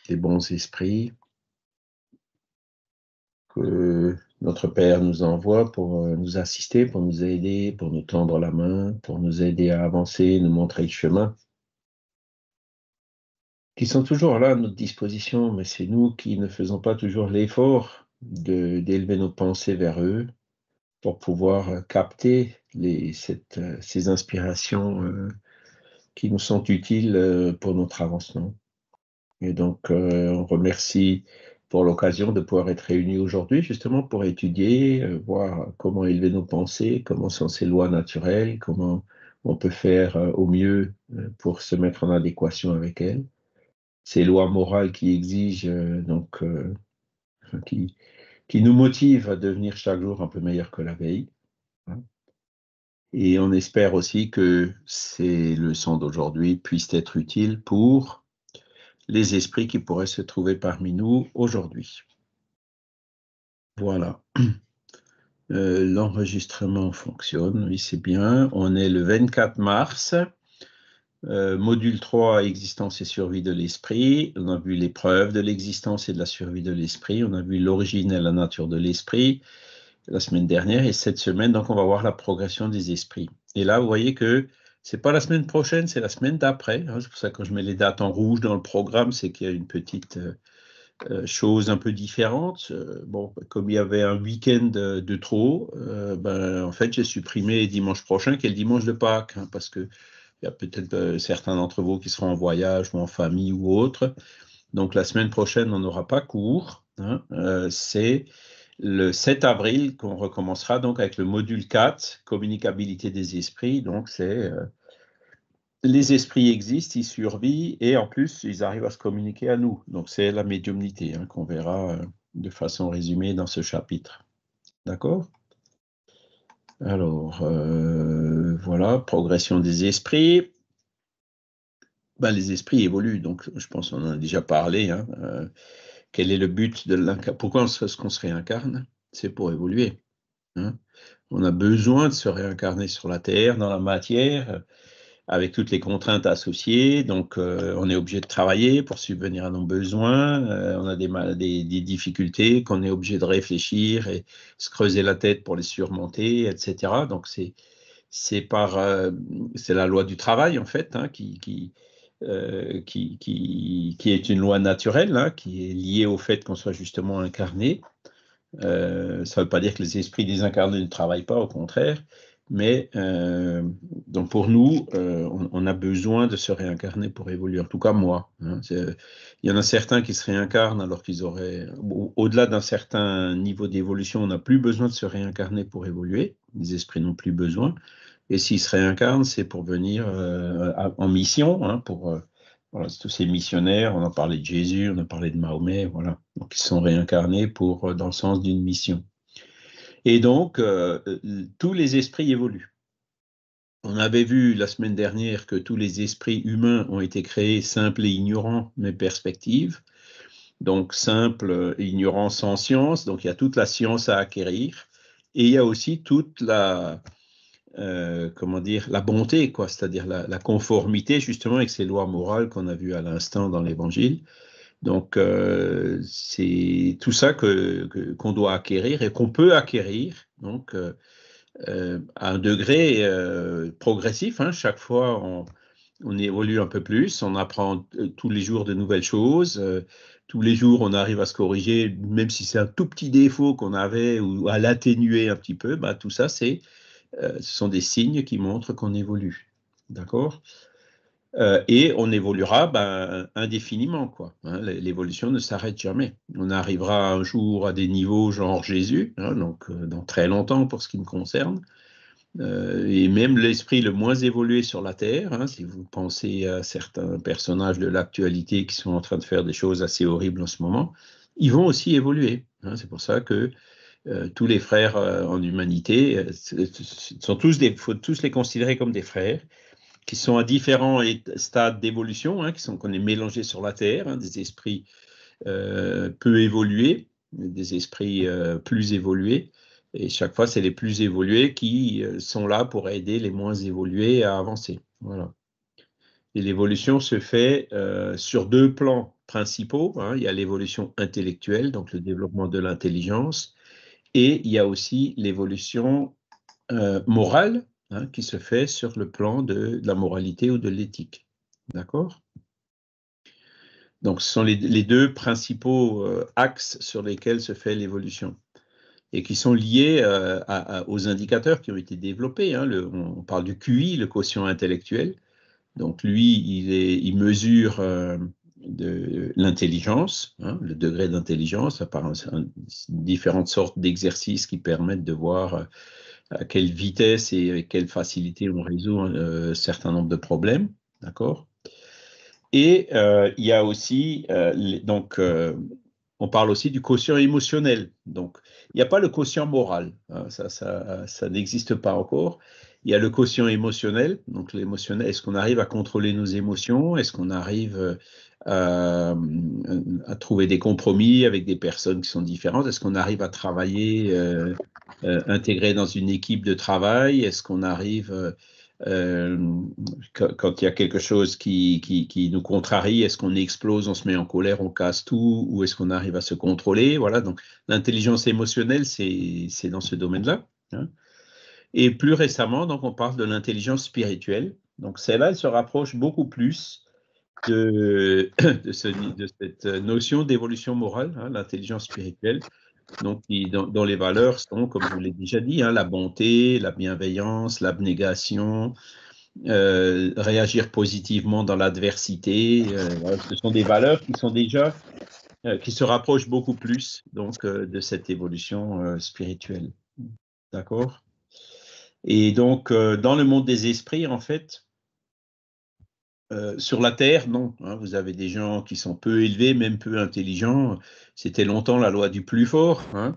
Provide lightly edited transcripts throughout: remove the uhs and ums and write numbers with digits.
les bons esprits que notre Père nous envoie pour nous assister, pour nous aider, pour nous tendre la main, pour nous aider à avancer, nous montrer le chemin, qui sont toujours là à notre disposition, mais c'est nous qui ne faisons pas toujours l'effort d'élever nos pensées vers eux pour pouvoir capter ces inspirations qui nous sont utiles pour notre avancement. Et donc, on remercie pour l'occasion de pouvoir être réunis aujourd'hui, justement pour étudier, voir comment élever nos pensées, comment sont ces lois naturelles, comment on peut faire au mieux pour se mettre en adéquation avec elles. Ces lois morales qui exigent, qui nous motivent à devenir chaque jour un peu meilleur que la veille. Hein. Et on espère aussi que ces leçons d'aujourd'hui puissent être utiles pour les esprits qui pourraient se trouver parmi nous aujourd'hui. Voilà. L'enregistrement fonctionne, oui, c'est bien. On est le 24 mars, module 3, existence et survie de l'esprit. On a vu les preuves de l'existence et de la survie de l'esprit. On a vu l'origine et la nature de l'esprit la semaine dernière et cette semaine, donc on va voir la progression des esprits. Et là, vous voyez que c'est pas la semaine prochaine, c'est la semaine d'après. Hein. C'est pour ça que quand je mets les dates en rouge dans le programme, c'est qu'il y a une petite chose un peu différente. Bon, comme il y avait un week-end de trop, en fait, j'ai supprimé dimanche prochain, qui est le dimanche de Pâques, hein, parce que il y a peut-être certains d'entre vous qui seront en voyage ou en famille ou autre. Donc, la semaine prochaine, on n'aura pas cours. Hein. C'est le 7 avril qu'on recommencera donc avec le module 4, communicabilité des esprits. Donc, c'est les esprits existent, ils survivent et en plus, ils arrivent à se communiquer à nous. Donc, c'est la médiumnité hein, qu'on verra de façon résumée dans ce chapitre. D'accord ? Alors, voilà, progression des esprits. Les esprits évoluent, donc je pense qu'on en a déjà parlé. Hein, quel est le but de l'incarnation? Pourquoi est-ce qu'on se réincarne? C'est pour évoluer. Hein. On a besoin de se réincarner sur la Terre, dans la matière, avec toutes les contraintes associées. Donc, on est obligé de travailler pour subvenir à nos besoins. On a des difficultés qu'on est obligé de réfléchir et se creuser la tête pour les surmonter, etc. Donc, c'est la loi du travail, en fait, hein, qui est une loi naturelle, hein, qui est liée au fait qu'on soit justement incarné. Ça ne veut pas dire que les esprits désincarnés ne travaillent pas, au contraire, mais donc pour nous, on a besoin de se réincarner pour évoluer. En tout cas, moi. Hein, il y en a certains qui se réincarnent alors qu'ils auraient, au-delà d'un certain niveau d'évolution, on n'a plus besoin de se réincarner pour évoluer. Les esprits n'ont plus besoin. Et s'ils se réincarnent, c'est pour venir en mission, hein, pour voilà, tous ces missionnaires, on a parlé de Jésus, on a parlé de Mahomet, voilà. Donc, ils sont réincarnés dans le sens d'une mission. Et donc, tous les esprits évoluent. On avait vu la semaine dernière que tous les esprits humains ont été créés simples et ignorants, mais perspectives. Donc, simple et ignorant sans science. Donc, il y a toute la science à acquérir. Et il y a aussi toute la bonté, quoi, c'est-à-dire la conformité justement avec ces lois morales qu'on a vues à l'instant dans l'Évangile. Donc, c'est tout ça qu'on doit acquérir et qu'on peut acquérir, donc, à un degré progressif. Hein. Chaque fois, on évolue un peu plus, on apprend tous les jours de nouvelles choses. Tous les jours, on arrive à se corriger, même si c'est un tout petit défaut qu'on avait ou à l'atténuer un petit peu. Tout ça, ce sont des signes qui montrent qu'on évolue. D'accord ? Et on évoluera indéfiniment, quoi. Hein, l'évolution ne s'arrête jamais. On arrivera un jour à des niveaux genre Jésus, hein, donc dans très longtemps pour ce qui me concerne. Et même l'esprit le moins évolué sur la Terre, hein, si vous pensez à certains personnages de l'actualité qui sont en train de faire des choses assez horribles en ce moment, ils vont aussi évoluer. Hein, c'est pour ça que tous les frères en humanité faut tous les considérer comme des frères qui sont à différents stades d'évolution, hein, qu'on est mélangés sur la Terre, hein, des esprits peu évolués, des esprits plus évolués. Et chaque fois, c'est les plus évolués qui sont là pour aider les moins évolués à avancer. Voilà. Et l'évolution se fait sur deux plans principaux, hein. Il y a l'évolution intellectuelle, donc le développement de l'intelligence, et il y a aussi l'évolution morale, hein, qui se fait sur le plan de la moralité ou de l'éthique. D'accord? Donc, ce sont les deux principaux axes sur lesquels se fait l'évolution et qui sont liés aux indicateurs qui ont été développés, hein. On parle du QI, le quotient intellectuel. Donc, lui, il mesure de l'intelligence, hein, le degré d'intelligence, par différentes sortes d'exercices qui permettent de voir à quelle vitesse et avec quelle facilité on résout un certain nombre de problèmes. D'accord? Et il y a aussi, on parle aussi du quotient émotionnel. Donc, il n'y a pas le quotient moral, hein, ça n'existe pas encore. Il y a le quotient émotionnel. Donc, l'émotionnel, est-ce qu'on arrive à contrôler nos émotions? Est-ce qu'on arrive à trouver des compromis avec des personnes qui sont différentes? Est-ce qu'on arrive à travailler intégré dans une équipe de travail? Est-ce qu'on arrive quand il y a quelque chose qui nous contrarie, est-ce qu'on explose, on se met en colère, on casse tout, ou est-ce qu'on arrive à se contrôler? Voilà, donc l'intelligence émotionnelle, c'est dans ce domaine-là, hein. Et plus récemment, donc, on parle de l'intelligence spirituelle. Donc celle-là, elle se rapproche beaucoup plus de cette notion d'évolution morale, hein, l'intelligence spirituelle. Donc, dont les valeurs sont, comme je vous l'ai déjà dit, hein, la bonté, la bienveillance, l'abnégation, réagir positivement dans l'adversité. Voilà, ce sont des valeurs qui sont déjà, qui se rapprochent beaucoup plus donc de cette évolution spirituelle. D'accord? Et donc, dans le monde des esprits, en fait, sur la Terre, non, hein, vous avez des gens qui sont peu élevés, même peu intelligents. C'était longtemps la loi du plus fort, hein.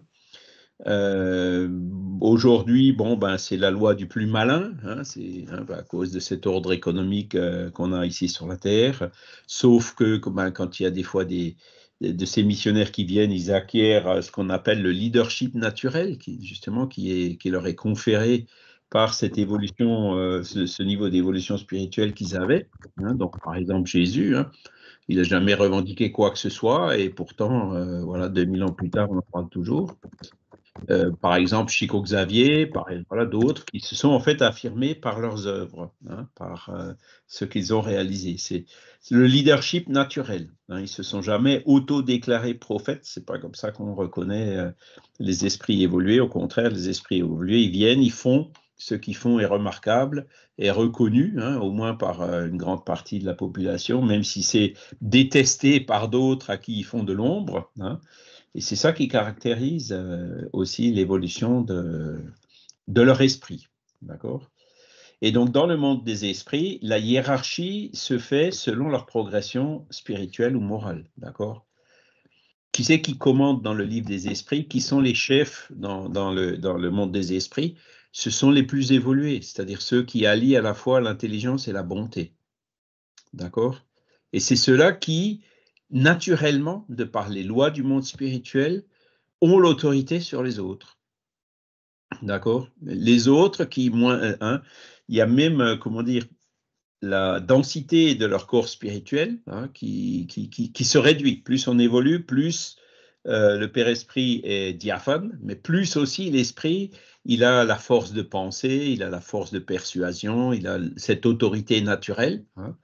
Aujourd'hui, bon, ben, c'est la loi du plus malin, hein, c'est à cause de cet ordre économique qu'on a ici sur la Terre. Sauf que ben, quand il y a des fois de ces missionnaires qui viennent, ils acquièrent ce qu'on appelle le leadership naturel, justement, qui leur est conféré par cette évolution, ce niveau d'évolution spirituelle qu'ils avaient, hein. Donc, par exemple, Jésus, hein, il n'a jamais revendiqué quoi que ce soit, et pourtant, voilà, 2000 ans plus tard, on en parle toujours. Par exemple, Chico Xavier, voilà, d'autres qui se sont en fait affirmés par leurs œuvres, hein, par ce qu'ils ont réalisé. C'est le leadership naturel, hein. Ils ne se sont jamais auto-déclarés prophètes. C'est pas comme ça qu'on reconnaît les esprits évolués. Au contraire, les esprits évolués, ils viennent, ils font. Ce qu'ils font est remarquable, est reconnu, hein, au moins par une grande partie de la population, même si c'est détesté par d'autres à qui ils font de l'ombre, hein. Et c'est ça qui caractérise aussi l'évolution de leur esprit. D'accord? Et donc, dans le monde des esprits, la hiérarchie se fait selon leur progression spirituelle ou morale. D'accord? Qui c'est qui commande dans le livre des esprits? Qui sont les chefs dans le monde des esprits? Ce sont les plus évolués, c'est-à-dire ceux qui allient à la fois l'intelligence et la bonté. D'accord? Et c'est ceux-là qui, naturellement, de par les lois du monde spirituel, ont l'autorité sur les autres. D'accord? Les autres qui, moins un, il y a même, comment dire, la densité de leur corps spirituel, hein, qui se réduit. Plus on évolue, plus le Père-Esprit est diaphane, mais plus aussi l'Esprit, il a la force de penser, il a la force de persuasion, il a cette autorité naturelle, hein.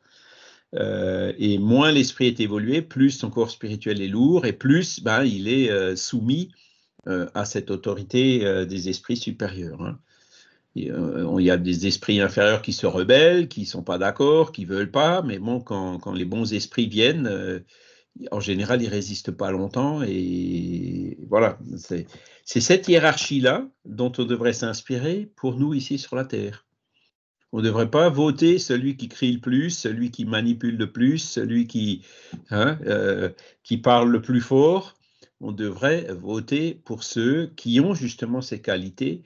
Et moins l'Esprit est évolué, plus son corps spirituel est lourd, et plus ben, il est soumis à cette autorité des esprits supérieurs, hein. Il y a des esprits inférieurs qui se rebellent, qui ne sont pas d'accord, qui ne veulent pas, mais bon, quand les bons esprits viennent, en général, ils ne résistent pas longtemps. Et voilà, c'est cette hiérarchie-là dont on devrait s'inspirer pour nous ici sur la Terre. On ne devrait pas voter celui qui crie le plus, celui qui manipule le plus, celui hein, qui parle le plus fort. On devrait voter pour ceux qui ont justement ces qualités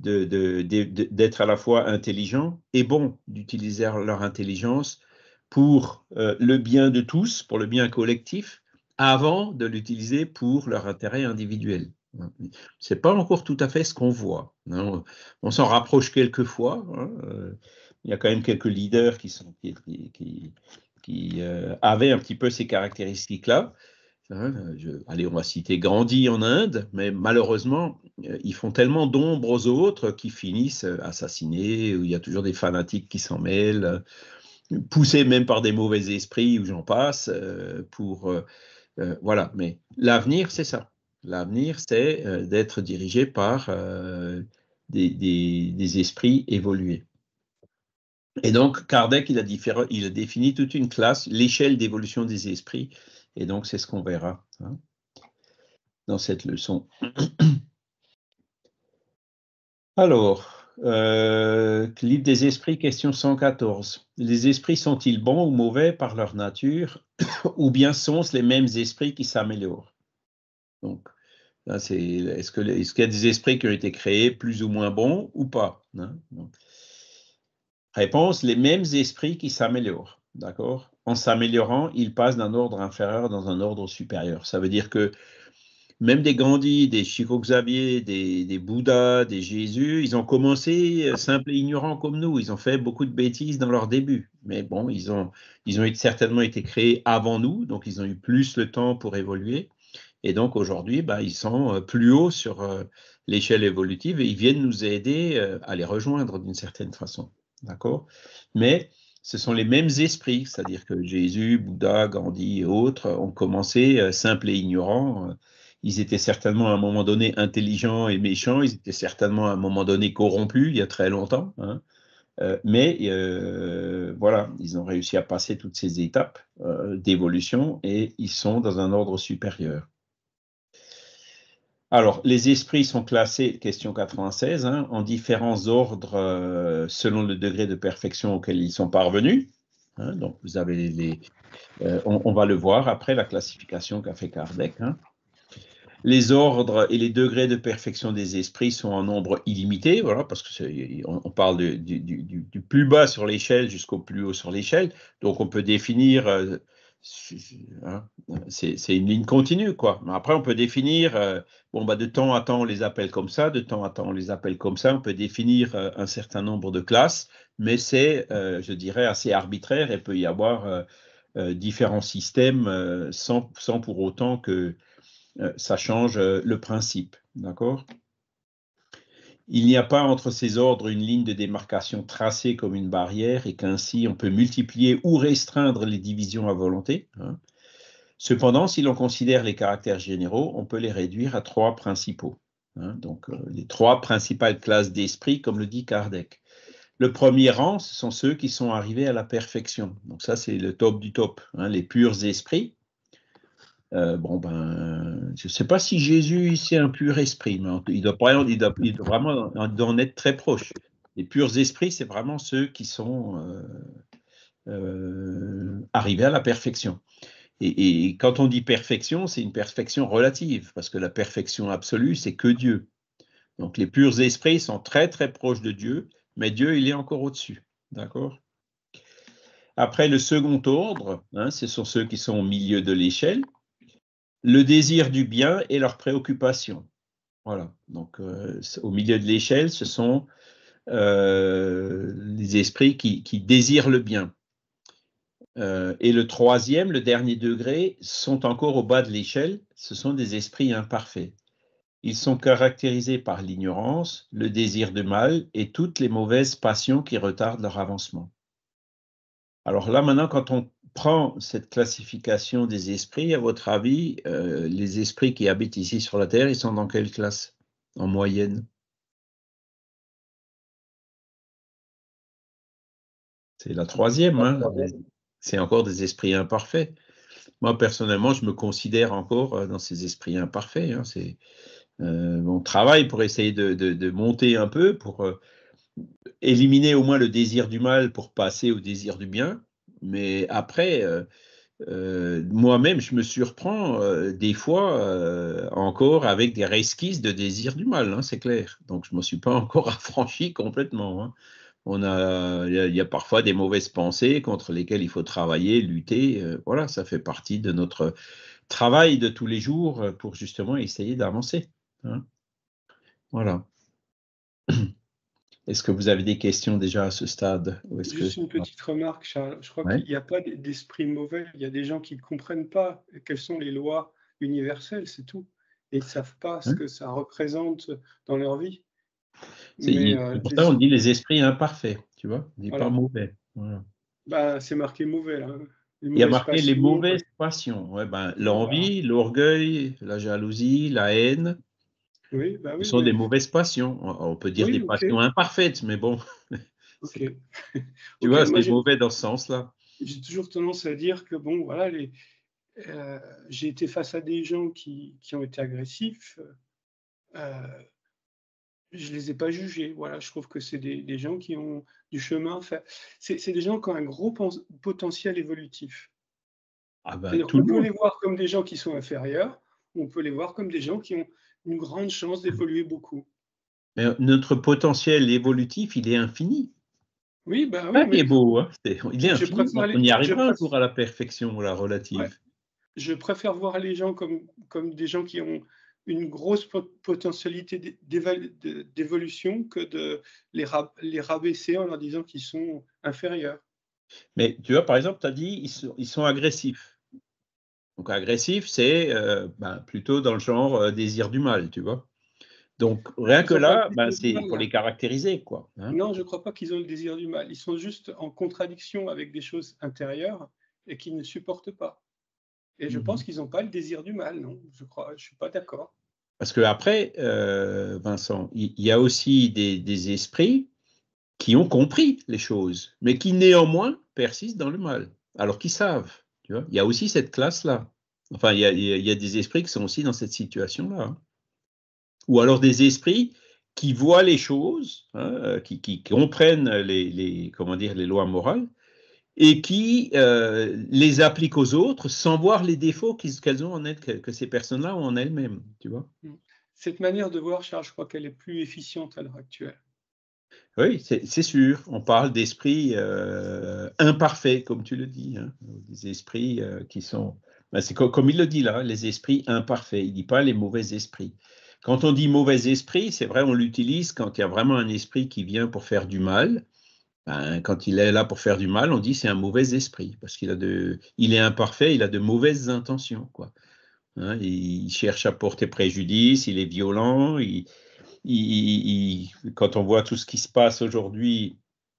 d'être à la fois intelligents et bons, d'utiliser leur intelligence pour le bien de tous, pour le bien collectif, avant de l'utiliser pour leur intérêt individuel. Ce n'est pas encore tout à fait ce qu'on voit, hein. On s'en rapproche quelquefois, hein, il y a quand même quelques leaders qui avaient un petit peu ces caractéristiques-là. Allez, on va citer Gandhi en Inde, mais malheureusement, ils font tellement d'ombre aux autres qu'ils finissent assassinés, où il y a toujours des fanatiques qui s'en mêlent, poussés même par des mauvais esprits, ou j'en passe, voilà. Mais l'avenir, c'est ça. L'avenir, c'est d'être dirigé par des esprits évolués. Et donc, Kardec, il a défini toute une classe, l'échelle d'évolution des esprits, et donc c'est ce qu'on verra dans cette leçon. Alors, livre des esprits, question 114. Les esprits sont-ils bons ou mauvais par leur nature, ou bien sont-ce les mêmes esprits qui s'améliorent? Donc, là, est-ce qu'il y a des esprits qui ont été créés plus ou moins bons ou pas? Réponse, les mêmes esprits qui s'améliorent. D'accord? En s'améliorant, ils passent d'un ordre inférieur dans un ordre supérieur. Ça veut dire que même des Gandhi, des Chico Xavier, des Bouddhas, des Jésus, ils ont commencé simples et ignorants comme nous. Ils ont fait beaucoup de bêtises dans leur début. Mais bon, ils ont certainement été créés avant nous, donc ils ont eu plus le temps pour évoluer. Et donc aujourd'hui, ils sont plus haut sur l'échelle évolutive et ils viennent nous aider à les rejoindre d'une certaine façon. D'accord? Mais ce sont les mêmes esprits, c'est-à-dire que Jésus, Bouddha, Gandhi et autres ont commencé simples et ignorants. Ils étaient certainement à un moment donné intelligents et méchants, ils étaient certainement à un moment donné corrompus il y a très longtemps, mais voilà, ils ont réussi à passer toutes ces étapes d'évolution et ils sont dans un ordre supérieur. Alors, les esprits sont classés, question 96, en différents ordres selon le degré de perfection auquel ils sont parvenus. Donc, vous avez on va le voir après la classification qu'a fait Kardec. Les ordres et les degrés de perfection des esprits sont en nombre illimité, voilà, parce qu'on parle du plus bas sur l'échelle jusqu'au plus haut sur l'échelle. Donc, on peut définir, c'est une ligne continue, quoi. Mais après, on peut définir, de temps à temps, on les appelle comme ça, de temps à temps, on les appelle comme ça. On peut définir un certain nombre de classes, mais c'est, je dirais, assez arbitraire et peut y avoir différents systèmes sans pour autant que ça change le principe, d'accord? Il n'y a pas entre ces ordres une ligne de démarcation tracée comme une barrière et qu'ainsi on peut multiplier ou restreindre les divisions à volonté. Cependant, si l'on considère les caractères généraux, on peut les réduire à trois principaux. Donc, les trois principales classes d'esprit, comme le dit Kardec. Le premier rang, ce sont ceux qui sont arrivés à la perfection. Donc ça, c'est le top du top, les purs esprits. Je ne sais pas si Jésus, c'est un pur esprit, mais il doit vraiment en être très proche. Les purs esprits, c'est vraiment ceux qui sont arrivés à la perfection. Et quand on dit perfection, c'est une perfection relative, parce que la perfection absolue, c'est que Dieu. Donc les purs esprits sont très très proches de Dieu, mais Dieu, il est encore au-dessus. D'accord? Après, le second ordre, ce sont ceux qui sont au milieu de l'échelle. Le désir du bien et leurs préoccupations. Voilà. Donc, au milieu de l'échelle, ce sont les esprits qui désirent le bien. Et le troisième, le dernier degré, sont encore au bas de l'échelle. Ce sont des esprits imparfaits. Ils sont caractérisés par l'ignorance, le désir de mal et toutes les mauvaises passions qui retardent leur avancement. Alors là, maintenant, quand on prend cette classification des esprits, à votre avis, les esprits qui habitent ici sur la Terre, ils sont dans quelle classe, en moyenne? C'est la troisième, c'est encore des esprits imparfaits. Moi, personnellement, je me considère encore dans ces esprits imparfaits. C'est mon travail pour essayer de monter un peu, pour éliminer au moins le désir du mal pour passer au désir du bien. Mais après, moi-même, je me surprends des fois encore avec des resquisses de désir du mal, c'est clair. Donc, je ne me suis pas encore affranchi complètement. Il y a parfois des mauvaises pensées contre lesquelles il faut travailler, lutter. Voilà, ça fait partie de notre travail de tous les jours pour justement essayer d'avancer. Voilà. Est-ce que vous avez des questions déjà à ce stade? Ou est-ce que... Juste une petite remarque, Charles. Je crois Ouais, qu'il n'y a pas d'esprit mauvais. Il y a des gens qui ne comprennent pas quelles sont les lois universelles, c'est tout. Et ils ne savent pas ce ouais. que ça représente dans leur vie. Mais C'est pour ça qu'on dit les esprits imparfaits, tu vois, on dit pas voilà, mauvais. Voilà. bah, c'est marqué mauvais là, hein. Les Il y a mauvaises marqué les passions, mauvaises passions. Ouais, ben, voilà. l'envie, l'orgueil, la jalousie, la haine, Oui, bah ce oui, sont des mais mauvaises passions. On peut dire oui, des OK, passions imparfaites, mais bon, OK. tu OK, vois, moi c'est mauvais dans ce sens-là. j'ai toujours tendance à dire que bon, voilà, j'ai été face à des gens qui ont été agressifs, je les ai pas jugés. Voilà, je trouve que c'est des gens qui ont du chemin à faire. C'est des gens qui ont un gros potentiel évolutif. Ah ben, C'est-à-dire tout le qu'on peut monde. les voir comme des gens qui sont inférieurs, ou on peut les voir comme des gens qui ont une grande chance d'évoluer beaucoup. Mais notre potentiel évolutif, il est infini. Oui, bah Ça oui, qui est mais beau, hein. Il est je infini. préfère On les y je arrivera un préf jour à la perfection, la ouais, relative. je préfère voir les gens comme des gens qui ont une grosse potentialité d'évolution que de les rabaisser en leur disant qu'ils sont inférieurs. Mais tu vois, par exemple, tu as dit, ils sont agressifs. Donc agressif, c'est ben, plutôt dans le genre désir du mal, tu vois. Donc rien Ils que ont pas le là, ben, désir du c'est mal, faut là. les caractériser, quoi. Hein. Non, je ne crois pas qu'ils ont le désir du mal. Ils sont juste en contradiction avec des choses intérieures et qu'ils ne supportent pas. Et je pense Mhm. qu'ils n'ont pas le désir du mal, non, je suis pas d'accord. Parce que après, Vincent, il y a aussi des esprits qui ont compris les choses, mais qui néanmoins persistent dans le mal, alors qu'ils savent. Tu vois, il y a aussi cette classe-là. Enfin, il y a des esprits qui sont aussi dans cette situation-là. Hein. Ou alors des esprits qui voient les choses, hein, qui comprennent comment dire, les lois morales et qui les appliquent aux autres sans voir les défauts qu'elles ont en elles, que ces personnes-là ont en elles-mêmes, tu vois. Mmh. Cette manière de voir, Charles, je crois qu'elle est plus efficiente à l'heure actuelle. Oui, c'est sûr. On parle d'esprits imparfaits, comme tu le dis, hein, des esprits qui sont. Ben, c'est comme il le dit là, les esprits imparfaits. Il ne dit pas les mauvais esprits. Quand on dit mauvais esprit, c'est vrai, on l'utilise quand il y a vraiment un esprit qui vient pour faire du mal. Ben, quand il est là pour faire du mal, on dit c'est un mauvais esprit parce il est imparfait, il a de mauvaises intentions, quoi. Hein, il cherche à porter préjudice, il est violent, quand on voit tout ce qui se passe aujourd'hui,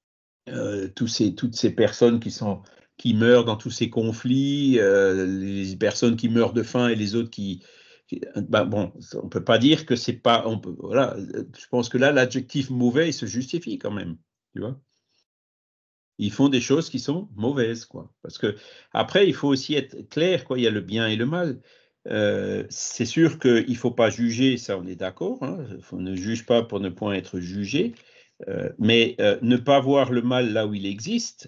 toutes ces personnes qui meurent dans tous ces conflits, les personnes qui meurent de faim et les autres ben bon, on peut pas dire que c'est pas, voilà, je pense que là, l'adjectif mauvais, il se justifie quand même, tu vois. Ils font des choses qui sont mauvaises, quoi. Parce que après, il faut aussi être clair, quoi. Il y a le bien et le mal. C'est sûr qu'il ne faut pas juger, ça on est d'accord. Hein. On ne juge pas pour ne point être jugé. Mais ne pas voir le mal là où il existe,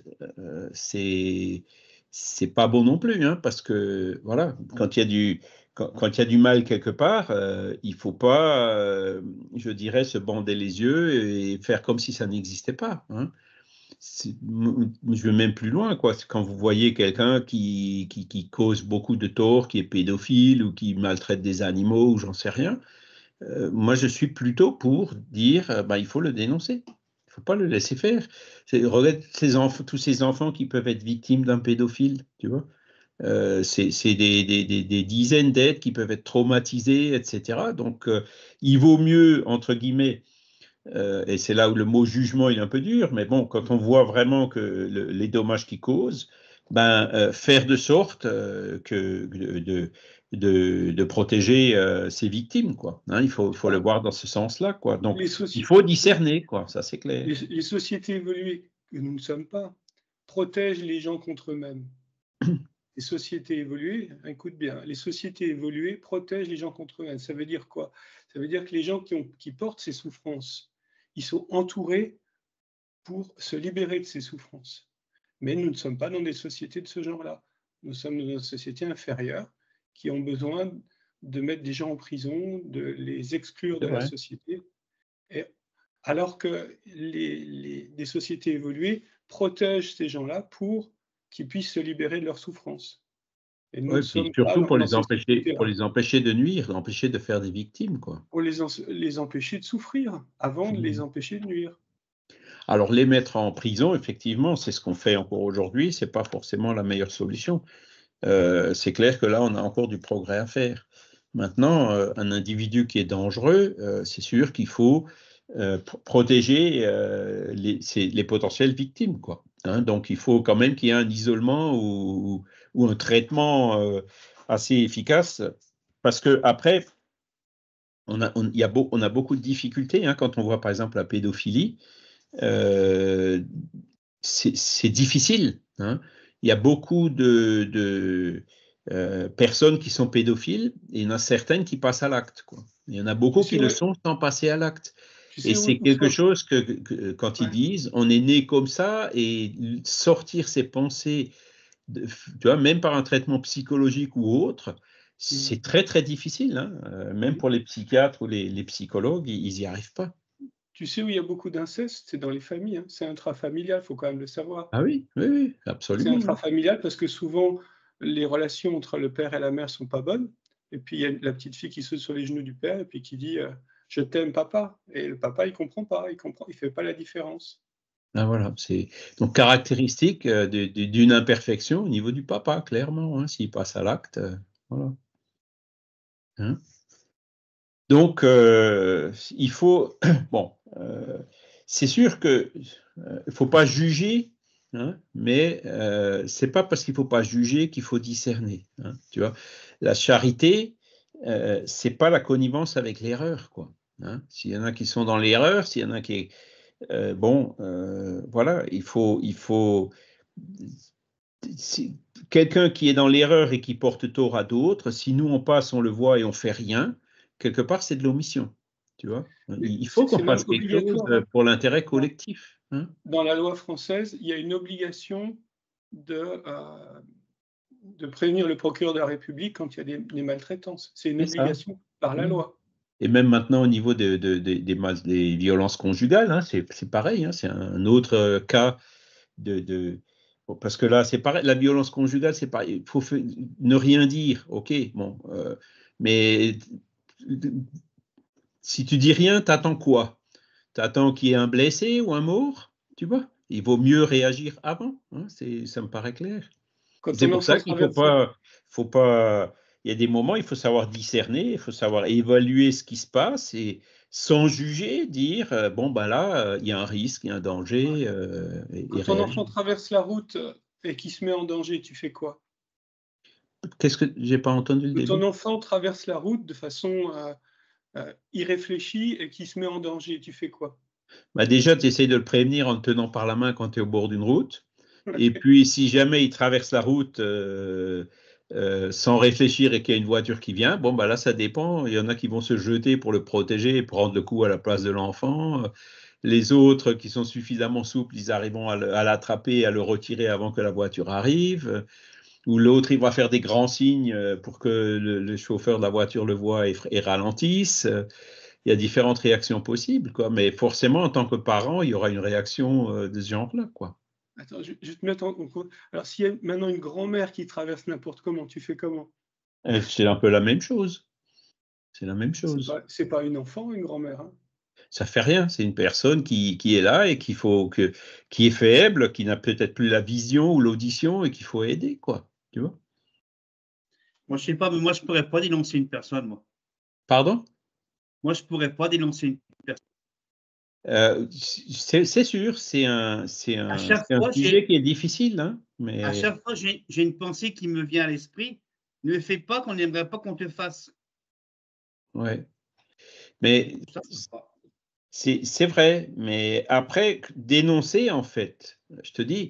c'est pas bon non plus, hein, parce que voilà, quand il y a du mal quelque part, il faut pas, je dirais, se bander les yeux et faire comme si ça n'existait pas. Hein. Je vais même plus loin, quoi. Quand vous voyez quelqu'un qui cause beaucoup de tort, qui est pédophile ou qui maltraite des animaux ou j'en sais rien, moi je suis plutôt pour dire bah, il faut le dénoncer. Il ne faut pas le laisser faire. Regarde tous ces enfants qui peuvent être victimes d'un pédophile, tu vois. C'est des dizaines d'êtres qui peuvent être traumatisés, etc. Donc, il vaut mieux, entre guillemets, et c'est là où le mot jugement est un peu dur, mais bon, quand on voit vraiment que les dommages qu'ils causent, ben, faire de sorte de protéger ces victimes, quoi. Hein, faut le Bah, voir dans ce sens-là, quoi. Donc, les il soci faut discerner, quoi, ça c'est clair. les sociétés évoluées, que nous ne sommes pas, protègent les gens contre eux-mêmes. Les sociétés évoluées, écoute bien, les sociétés évoluées protègent les gens contre eux-mêmes. Ça veut dire quoi? Ça veut dire que les gens qui portent ces souffrances, ils sont entourés pour se libérer de ces souffrances. Mais nous ne sommes pas dans des sociétés de ce genre-là. Nous sommes dans une société inférieure qui ont besoin de mettre des gens en prison, de les exclure C'est de la vrai. société. Et alors que des sociétés évoluées protègent ces gens-là pour qu'ils puissent se libérer de leurs souffrances. Et nous ne Oui, puis sommes pas surtout dans ces pour sociétés-là. les empêcher de nuire, empêcher de faire des victimes, quoi. Pour les empêcher de souffrir avant de les empêcher de nuire. Alors, les mettre en prison, effectivement, c'est ce qu'on fait encore aujourd'hui, ce n'est pas forcément la meilleure solution. C'est clair que là, on a encore du progrès à faire. Maintenant, un individu qui est dangereux, c'est sûr qu'il faut protéger les potentielles victimes, quoi. Hein, donc, il faut quand même qu'il y ait un isolement ou un traitement assez efficace, parce que après, on a beaucoup de difficultés hein, quand on voit par exemple la pédophilie. Euh, c'est difficile. Hein. Il y a beaucoup de personnes qui sont pédophiles et il y en a certaines qui passent à l'acte. Il y en a beaucoup qui le sont sans passer à l'acte. Et c'est quelque chose que quand ils disent, on est né comme ça et sortir ses pensées, tu vois, même par un traitement psychologique ou autre, c'est très très difficile. Hein. Même pour les psychiatres ou les psychologues, ils n'y arrivent pas. Tu sais où il y a beaucoup d'inceste? C'est dans les familles. Hein. C'est intrafamilial, il faut quand même le savoir. Ah oui, oui, oui, C'est absolument. intrafamilial parce que souvent, les relations entre le père et la mère ne sont pas bonnes. Et puis, il y a la petite fille qui saute sur les genoux du père et puis qui dit je t'aime, papa. Et le papa, il ne comprend pas, il fait pas la différence. Ah, voilà, c'est donc caractéristique d'une imperfection au niveau du papa, clairement, hein, s'il passe à l'acte. Voilà. Hein. Donc, il faut. Bon, c'est sûr que il faut pas juger, hein, mais c'est pas parce qu'il faut pas juger qu'il faut discerner. Hein, tu vois, la charité, c'est pas la connivence avec l'erreur, quoi. Hein. S'il y en a qui sont dans l'erreur, s'il y en a qui voilà, il faut quelqu'un qui est dans l'erreur et qui porte tort à d'autres, si nous on passe, on le voit et on fait rien, quelque part c'est de l'omission, tu vois. Il faut qu'on fasse quelque chose pour l'intérêt collectif. Hein. Dans la loi française, il y a une obligation de prévenir le procureur de la République quand il y a des maltraitances. C'est une obligation par la loi. Et même maintenant au niveau des violences conjugales, hein, c'est pareil, hein, c'est un autre cas parce que là, c'est pareil, la violence conjugale, c'est pareil, il faut ne rien dire, ok, bon, mais si tu dis rien, t'attends quoi? T'attends qu'il y ait un blessé ou un mort, tu vois? Il vaut mieux réagir avant, hein, ça me paraît clair. C'est pour ça qu'il faut pas, il y a des moments, il faut savoir discerner, il faut savoir évaluer ce qui se passe et sans juger, dire, bon, ben là, il y a un risque, il y a un danger. Quand ton enfant traverse la route et qu'il se met en danger, tu fais quoi? Qu'est-ce que j'ai pas entendu le début? Ton enfant traverse la route de façon irréfléchie et qu'il se met en danger, tu fais quoi? Bah déjà, tu essayes de le prévenir en te tenant par la main quand tu es au bord d'une route. Et puis, si jamais il traverse la route sans réfléchir et qu'il y a une voiture qui vient, bon, bah là, ça dépend. Il y en a qui vont se jeter pour le protéger et prendre le coup à la place de l'enfant. Les autres qui sont suffisamment souples, ils arriveront à l'attraper, à le retirer avant que la voiture arrive. Ou l'autre, il va faire des grands signes pour que le chauffeur de la voiture le voie et ralentisse. Il y a différentes réactions possibles, quoi. Mais forcément, en tant que parent, il y aura une réaction de ce genre-là, quoi. Attends, je vais te mettre en compte. Alors, s'il y a maintenant une grand-mère qui traverse n'importe comment, tu fais comment? C'est un peu la même chose. C'est la même chose. C'est pas une enfant, une grand-mère. Hein. Ça fait rien. C'est une personne qui est là et qui est faible, qui n'a peut-être plus la vision ou l'audition et qu'il faut aider, quoi. Tu vois? Moi, je sais pas, mais moi, je pourrais pas dénoncer une personne, moi. Pardon? Moi, je pourrais pas dénoncer une personne. C'est sûr, c'est un sujet qui est difficile, hein, mais à chaque fois, j'ai une pensée qui me vient à l'esprit. Ne fais pas qu'on n'aimerait pas qu'on te fasse. ouais. Mais c'est vrai, mais après, dénoncer, en fait, je te dis,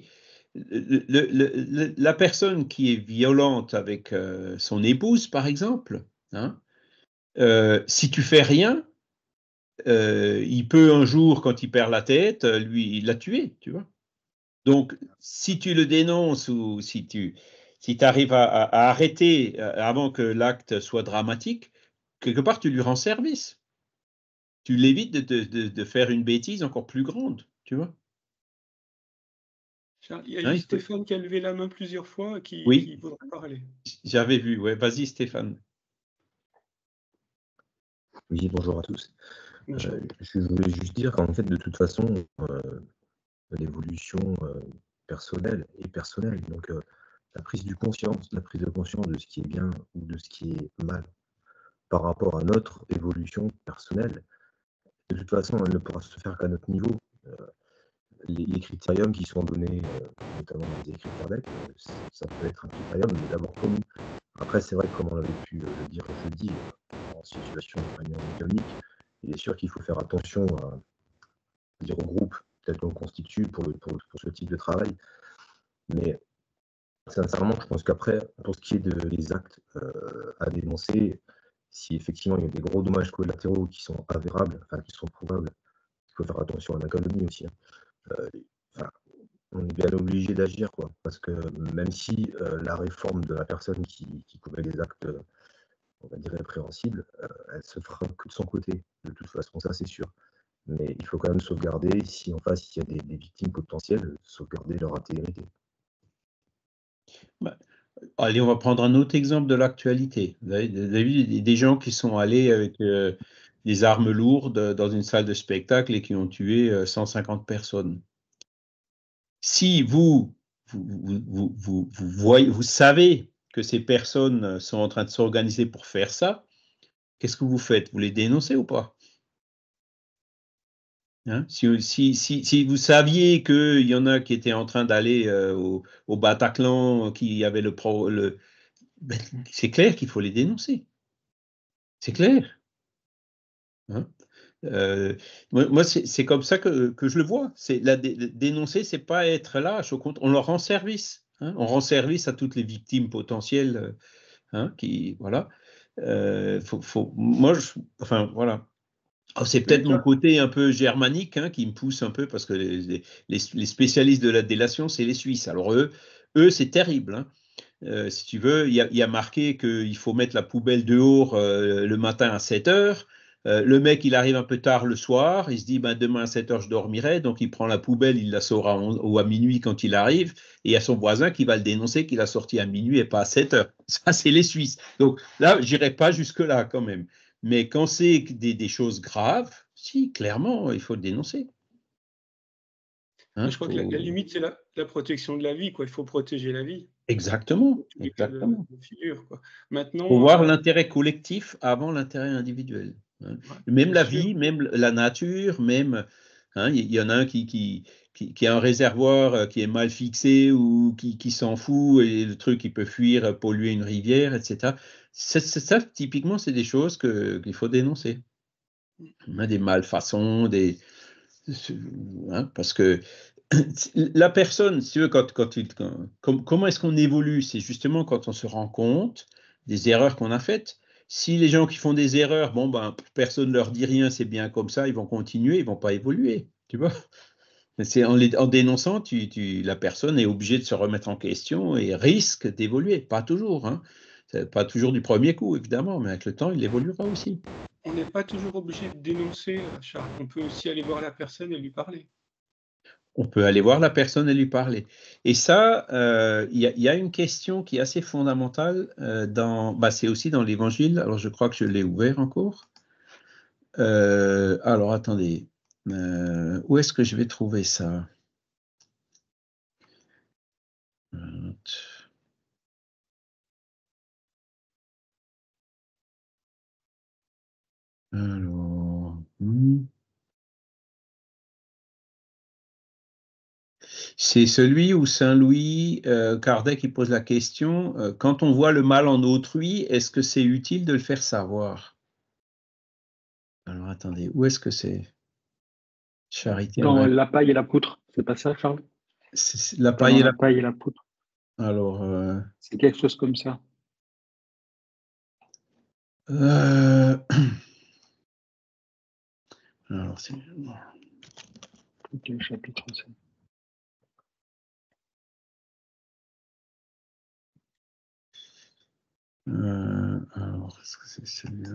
la personne qui est violente avec son épouse, par exemple, hein, si tu fais rien, il peut un jour, quand il perd la tête, lui, la tuer, tu vois. Donc, si tu le dénonces ou si tu arrives à arrêter avant que l'acte soit dramatique, quelque part, tu lui rends service. Tu l'évites de faire une bêtise encore plus grande, tu vois. Il y a juste Stéphane qui a levé la main plusieurs fois et qui voudrait parler. J'avais vu, ouais. Vas-y, Stéphane. Oui, bonjour à tous. Je voulais juste dire qu'en fait, de toute façon, de l'évolution personnelle et personnelle. Donc, la prise de conscience de ce qui est bien ou de ce qui est mal par rapport à notre évolution personnelle, de toute façon, elle ne pourra se faire qu'à notre niveau. Les critériums qui sont donnés, notamment dans les écrits Kardec, ça peut être un critérium, mais d'abord pour nous. Après, c'est vrai que comme on avait pu le dire jeudi, en situation de réunion médiumnique, il est sûr qu'il faut faire attention au groupe tel qu'on constitue pour ce type de travail. Mais sincèrement, je pense qu'après, pour ce qui est des actes à dénoncer, si effectivement il y a des gros dommages collatéraux qui sont avérables, enfin qui sont prouvables, il faut faire attention à la calomnie aussi. On est bien obligé d'agir, quoi, parce que même si la réforme de la personne qui commet des actes, on va dire répréhensibles, elle se fera que de son côté, de toute façon, ça c'est sûr. Mais il faut quand même sauvegarder, si en face il y a des victimes potentielles, sauvegarder leur intégrité. Allez, on va prendre un autre exemple de l'actualité. Vous avez vu des gens qui sont allés avec des armes lourdes dans une salle de spectacle et qui ont tué 150 personnes. Si vous savez que ces personnes sont en train de s'organiser pour faire ça, qu'est-ce que vous faites? Vous les dénoncez ou pas? Hein? Si vous saviez qu'il y en a qui étaient en train d'aller au Bataclan, qui avait ben, c'est clair qu'il faut les dénoncer. C'est clair. Hein? Moi c'est comme ça que je le vois. Dénoncer, c'est pas être lâche. Au contraire, on leur rend service. Hein? On rend service à toutes les victimes potentielles. Voilà. Enfin voilà. C'est peut-être mon côté un peu germanique qui me pousse un peu parce que les spécialistes de la délation, c'est les Suisses. Alors eux c'est terrible. Hein. Si tu veux, il y a marqué qu'il faut mettre la poubelle dehors le matin à 7 heures. Le mec, il arrive un peu tard le soir, il se dit demain à 7 heures, je dormirai. Donc, il prend la poubelle, il la sort à minuit quand il arrive. Et il y a son voisin qui va le dénoncer qu'il a sorti à minuit et pas à 7 heures. Ça, c'est les Suisses. Donc là, je n'irai pas jusque-là quand même. Mais quand c'est des choses graves, si, clairement, il faut le dénoncer. Je crois que la limite, c'est la protection de la vie, quoi. Il faut protéger la vie. Exactement. Exactement. Maintenant, il faut voir l'intérêt collectif avant l'intérêt individuel. Hein. Ouais, même la vie, même la nature, même. Il y en a un qui a un réservoir qui est mal fixé ou qui s'en fout et le truc, il peut fuir, polluer une rivière, etc. Ça, typiquement, c'est des choses qu'il faut dénoncer. Des malfaçons, parce que la personne, si tu veux, comment est-ce qu'on évolue? C'est justement quand on se rend compte des erreurs qu'on a faites. Si les gens qui font des erreurs, personne ne leur dit rien, c'est bien comme ça, ils vont continuer, ils ne vont pas évoluer. Tu vois? C'est en dénonçant, la personne est obligée de se remettre en question et risque d'évoluer. Pas toujours. Pas toujours du premier coup, évidemment, mais avec le temps, il évoluera aussi. On n'est pas toujours obligé de dénoncer, Charles. On peut aussi aller voir la personne et lui parler. On peut aller voir la personne et lui parler. Et ça, il y a une question qui est assez fondamentale c'est aussi dans l'Évangile. Alors, je crois que je l'ai ouvert encore. Alors, attendez. Où est-ce que je vais trouver ça? Alors, c'est celui où Saint Louis Kardec il pose la question, quand on voit le mal en autrui, est-ce que c'est utile de le faire savoir? Alors attendez, où est-ce que c'est? Charité. Dans la paille et la poutre, c'est pas ça, Charles? La paille et la poutre. Alors. C'est quelque chose comme ça. Alors, c'est. Quel chapitre c'est? Alors, est-ce que c'est celui-là?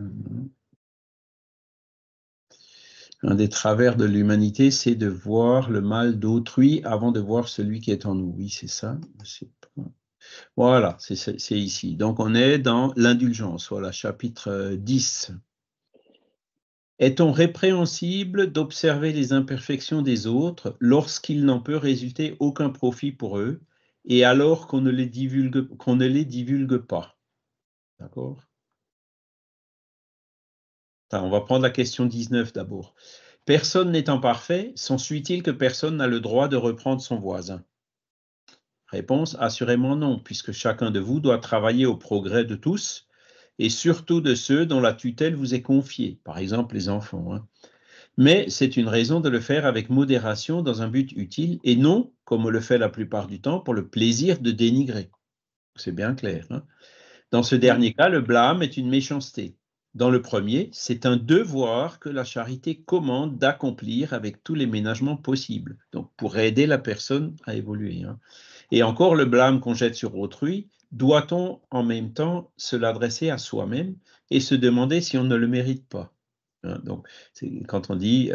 Un des travers de l'humanité, c'est de voir le mal d'autrui avant de voir celui qui est en nous. Oui, c'est ça. Voilà, c'est ici. Donc, on est dans l'indulgence. Voilà, chapitre 10. Est-on répréhensible d'observer les imperfections des autres lorsqu'il n'en peut résulter aucun profit pour eux et alors qu'on ne les divulgue pas? D'accord? On va prendre la question 19 d'abord. Personne n'étant parfait, s'ensuit-il que personne n'a le droit de reprendre son voisin? Réponse, assurément non, puisque chacun de vous doit travailler au progrès de tous, et surtout de ceux dont la tutelle vous est confiée, par exemple les enfants. Hein. Mais c'est une raison de le faire avec modération dans un but utile, et non, comme on le fait la plupart du temps, pour le plaisir de dénigrer. C'est bien clair. Hein. Dans ce dernier cas, le blâme est une méchanceté. Dans le premier, c'est un devoir que la charité commande d'accomplir avec tous les ménagements possibles, donc pour aider la personne à évoluer. Hein. Et encore, le blâme qu'on jette sur autrui, doit-on en même temps se l'adresser à soi-même et se demander si on ne le mérite pas? Hein, donc, quand on dit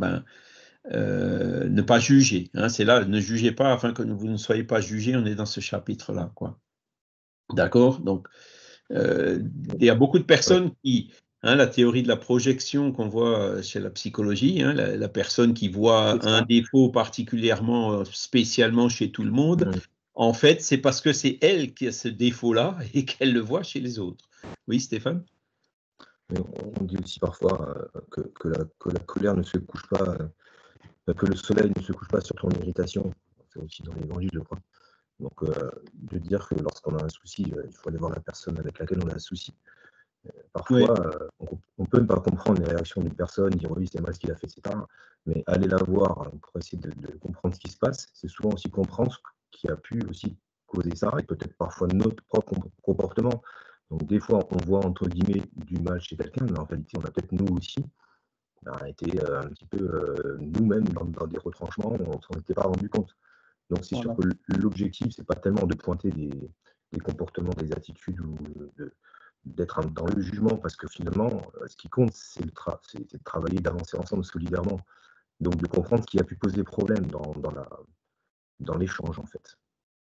ne pas juger, hein, c'est là, ne jugez pas afin que vous ne soyez pas jugés, on est dans ce chapitre-là, quoi. D'accord? Donc, il y a beaucoup de personnes qui, hein, la théorie de la projection qu'on voit chez la psychologie, hein, la personne qui voit un défaut particulièrement, spécialement chez tout le monde, en fait, c'est parce que c'est elle qui a ce défaut-là et qu'elle le voit chez les autres. Oui, Stéphane? On dit aussi parfois que la colère ne se couche pas, que le soleil ne se couche pas sur ton irritation. C'est aussi dans l'évangile, je crois. Donc, de dire que lorsqu'on a un souci, il faut aller voir la personne avec laquelle on a un souci. Parfois, on peut ne pas comprendre les réactions d'une personne, dire oui, c'est mal ce qu'il a fait, etc. Mais aller la voir pour essayer de comprendre ce qui se passe, c'est souvent aussi comprendre ce qui a pu aussi causer ça, et peut-être parfois notre propre comportement. Donc, des fois, on voit entre guillemets du mal chez quelqu'un, mais en réalité, on a peut-être nous aussi été un petit peu nous-mêmes dans des retranchements, on ne s'en était pas rendu compte. Donc, c'est sûr que l'objectif, c'est pas tellement de pointer des comportements, des attitudes ou d'être dans le jugement, parce que finalement, ce qui compte, c'est de travailler, d'avancer ensemble solidairement. Donc, de comprendre ce qui a pu poser problème dans l'échange, en fait.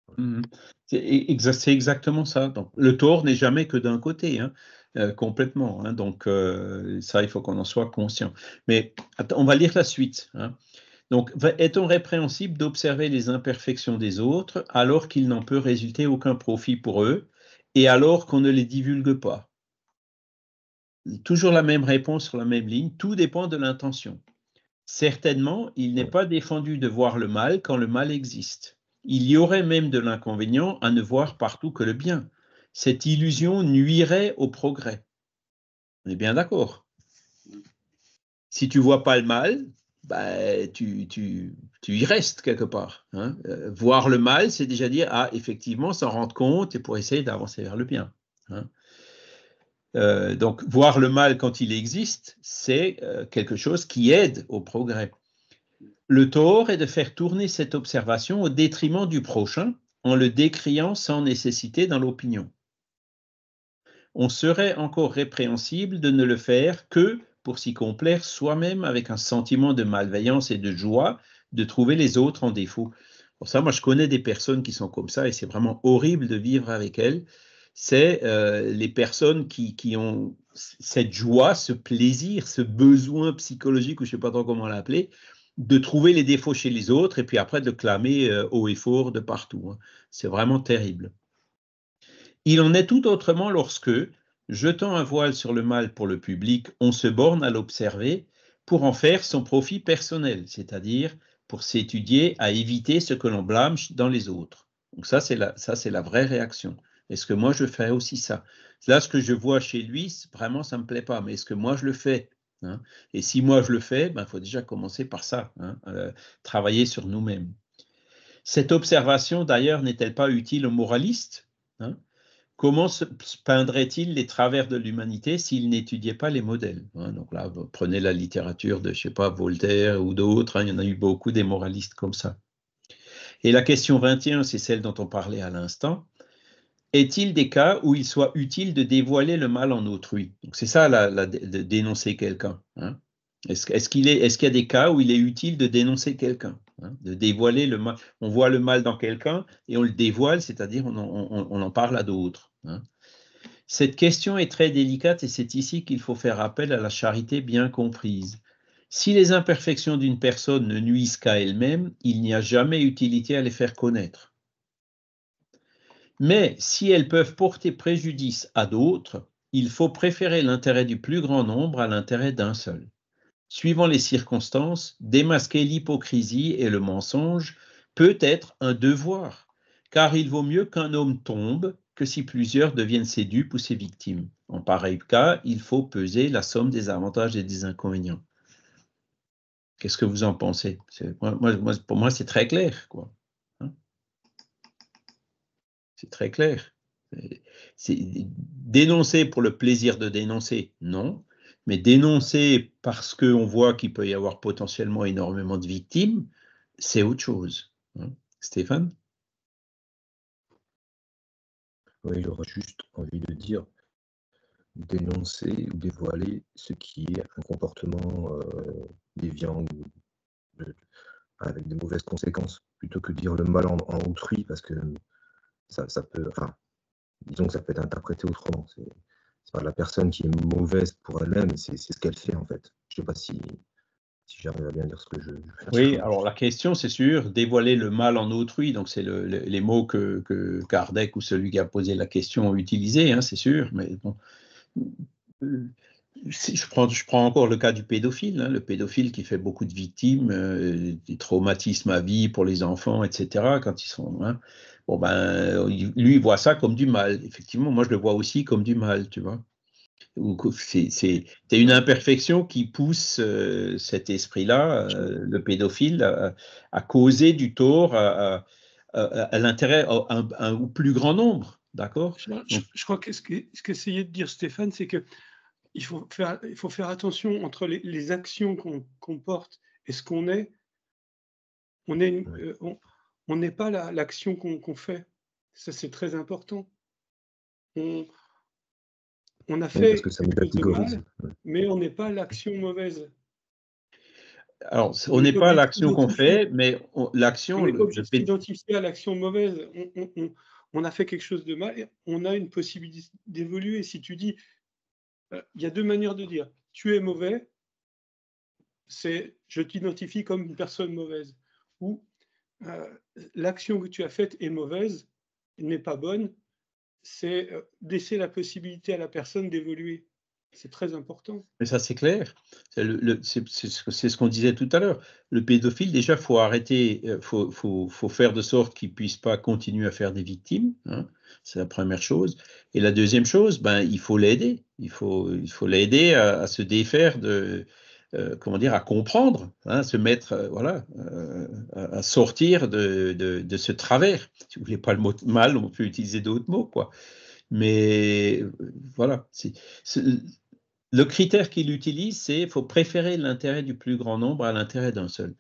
C'est exactement ça. Donc, le tort n'est jamais que d'un côté, hein, complètement. Hein, donc, ça, il faut qu'on en soit conscient. Mais on va lire la suite. Hein. Donc, est-on répréhensible d'observer les imperfections des autres alors qu'il n'en peut résulter aucun profit pour eux et alors qu'on ne les divulgue pas? Toujours la même réponse sur la même ligne, tout dépend de l'intention. Certainement, il n'est pas défendu de voir le mal quand le mal existe. Il y aurait même de l'inconvénient à ne voir partout que le bien. Cette illusion nuirait au progrès. On est bien d'accord. Si tu ne vois pas le mal, bah, tu y restes quelque part. Hein. Voir le mal, c'est déjà dire, ah, effectivement, s'en rendre compte et pour essayer d'avancer vers le bien. Hein. Donc, voir le mal quand il existe, c'est quelque chose qui aide au progrès. Le tort est de faire tourner cette observation au détriment du prochain en le décriant sans nécessité dans l'opinion. On serait encore répréhensible de ne le faire que pour s'y complaire soi-même avec un sentiment de malveillance et de joie de trouver les autres en défaut. Pour ça, moi, je connais des personnes qui sont comme ça et c'est vraiment horrible de vivre avec elles. C'est les personnes qui ont cette joie, ce plaisir, ce besoin psychologique, ou je ne sais pas trop comment l'appeler, de trouver les défauts chez les autres et puis après de clamer haut et fort de partout. Hein. C'est vraiment terrible. Il en est tout autrement lorsque, jetant un voile sur le mal pour le public, on se borne à l'observer pour en faire son profit personnel, c'est-à-dire pour s'étudier à éviter ce que l'on blâme dans les autres. Donc ça, c'est la vraie réaction. Est-ce que moi, je fais aussi ça? Là, ce que je vois chez lui, vraiment, ça ne me plaît pas, mais est-ce que moi, je le fais? Hein? Et si moi, je le fais, ben, faut déjà commencer par ça, hein, travailler sur nous-mêmes. Cette observation, d'ailleurs, n'est-elle pas utile aux moralistes? Hein? Comment se peindrait-il les travers de l'humanité s'il n'étudiait pas les modèles? Hein, donc là, vous prenez la littérature de, je ne sais pas, Voltaire ou d'autres, hein, il y en a eu beaucoup des moralistes comme ça. Et la question 21, c'est celle dont on parlait à l'instant. Est-il des cas où il soit utile de dévoiler le mal en autrui? Donc c'est ça, de dénoncer quelqu'un. Hein. Est-ce qu'il y a des cas où il est utile de dénoncer quelqu'un, hein, de dévoiler le mal? On voit le mal dans quelqu'un et on le dévoile, c'est-à-dire on en parle à d'autres. Hein. Cette question est très délicate et c'est ici qu'il faut faire appel à la charité bien comprise. Si les imperfections d'une personne ne nuisent qu'à elle-même, il n'y a jamais utilité à les faire connaître. Mais si elles peuvent porter préjudice à d'autres, il faut préférer l'intérêt du plus grand nombre à l'intérêt d'un seul. Suivant les circonstances, démasquer l'hypocrisie et le mensonge peut être un devoir, car il vaut mieux qu'un homme tombe que si plusieurs deviennent ses dupes ou ses victimes. En pareil cas, il faut peser la somme des avantages et des inconvénients. Qu'est-ce que vous en pensez? Pour moi, c'est très clair, quoi. Hein? C'est très clair. C'est dénoncer pour le plaisir de dénoncer, non. Mais dénoncer parce qu'on voit qu'il peut y avoir potentiellement énormément de victimes, c'est autre chose. Hein? Stéphane? Oui, j'aurais juste envie de dire dénoncer ou dévoiler ce qui est un comportement déviant ou avec de mauvaises conséquences, plutôt que de dire le mal en autrui, parce que ça peut, enfin, disons que ça peut être interprété autrement. C'est pas la personne qui est mauvaise pour elle-même, c'est ce qu'elle fait en fait. Je ne sais pas si j'arrive à bien dire ce que je veux faire. Oui, alors la question, c'est sûr, dévoiler le mal en autrui, donc c'est les mots que Kardec ou celui qui a posé la question ont utilisés, hein, c'est sûr, mais bon. Je prends encore le cas du pédophile, hein, le pédophile qui fait beaucoup de victimes, des traumatismes à vie pour les enfants, etc. Quand ils sont, hein, bon ben, lui il voit ça comme du mal. Effectivement, moi je le vois aussi comme du mal, tu vois. C'est une imperfection qui pousse cet esprit-là, le pédophile, à causer du tort à l'intérêt au plus grand nombre, d'accord? Je crois que ce qu'essayait de dire Stéphane, c'est que il faut faire attention entre les actions qu'on porte et ce qu'on est. On n'est pas l'action qu'on fait. Ça, c'est très important. On a fait parce que ça quelque chose de catégorise. mal, mais on n'est pas l'action mauvaise. Alors, on n'est pas l'action qu'on fait, mais l'action. On n'est pas obligé de s'identifier à l'action mauvaise. On a fait quelque chose de mal et on a une possibilité d'évoluer. Si tu dis, il y a deux manières de dire. Tu es mauvais, c'est je t'identifie comme une personne mauvaise. Ou l'action que tu as faite est mauvaise, n'est pas bonne, c'est laisser la possibilité à la personne d'évoluer. C'est très important. Mais ça, c'est clair. C'est ce qu'on disait tout à l'heure. Le pédophile, déjà, il faut arrêter, faut faire de sorte qu'il ne puisse pas continuer à faire des victimes. Hein. C'est la première chose. Et la deuxième chose, ben, il faut l'aider. Il faut l'aider à se défaire de, comment dire, à comprendre, hein, se mettre, voilà, à sortir de ce travers. Si vous ne voulez pas le mot mal, on peut utiliser d'autres mots, quoi. Mais voilà, le critère qu'il utilise, c'est qu'il faut préférer l'intérêt du plus grand nombre à l'intérêt d'un seul.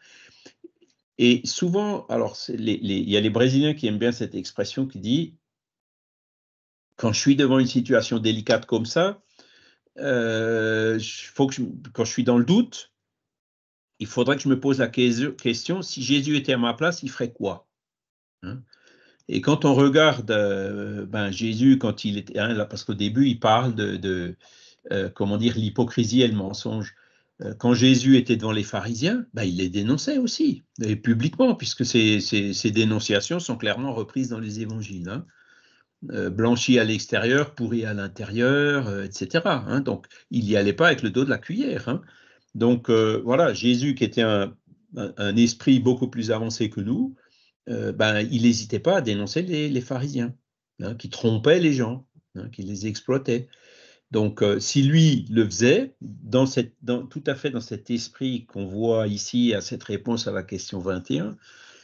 Et souvent, alors, il y a les Brésiliens qui aiment bien cette expression qui dit quand je suis devant une situation délicate comme ça, quand je suis dans le doute, il faudrait que je me pose la question si Jésus était à ma place, il ferait quoi? Hein? Et quand on regarde Jésus, quand il était, hein, là, parce qu'au début, il parle comment dire, l'hypocrisie et le mensonge. Quand Jésus était devant les pharisiens, il les dénonçait aussi, et publiquement, puisque ces dénonciations sont clairement reprises dans les évangiles. Hein. Blanchi à l'extérieur, pourri à l'intérieur, etc. Hein. Donc, il n'y allait pas avec le dos de la cuillère. Hein. Donc, voilà, Jésus, qui était un esprit beaucoup plus avancé que nous, il n'hésitait pas à dénoncer les pharisiens, hein, qui trompaient les gens, hein, qui les exploitaient. Donc, si lui le faisait, tout à fait dans cet esprit qu'on voit ici à cette réponse à la question 21,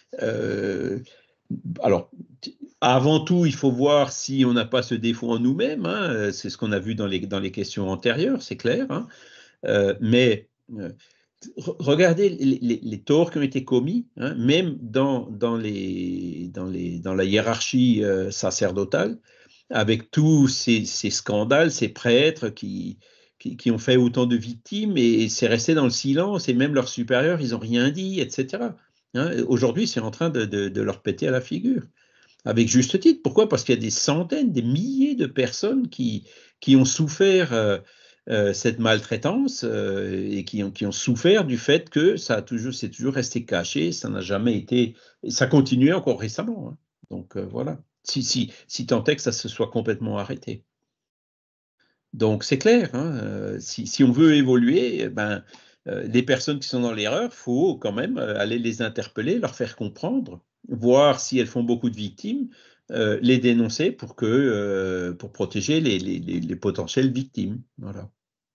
alors, avant tout, il faut voir si on n'a pas ce défaut en nous-mêmes, hein, c'est ce qu'on a vu dans les questions antérieures, c'est clair, hein, mais regardez les torts qui ont été commis, hein, même dans la hiérarchie sacerdotale, avec tous ces scandales, ces prêtres qui ont fait autant de victimes, et c'est resté dans le silence, et même leurs supérieurs, ils n'ont rien dit, etc. Hein, aujourd'hui, c'est en train de leur péter à la figure. avec juste titre. Pourquoi? Parce qu'il y a des centaines, des milliers de personnes qui ont souffert cette maltraitance et qui ont souffert du fait que c'est toujours resté caché, ça n'a jamais été, et ça continue encore récemment. Hein. Donc voilà, si tant est que ça se soit complètement arrêté. Donc c'est clair, hein, si on veut évoluer, les personnes qui sont dans l'erreur, il faut quand même aller les interpeller, leur faire comprendre, voir si elles font beaucoup de victimes, les dénoncer pour protéger les potentielles victimes. Voilà.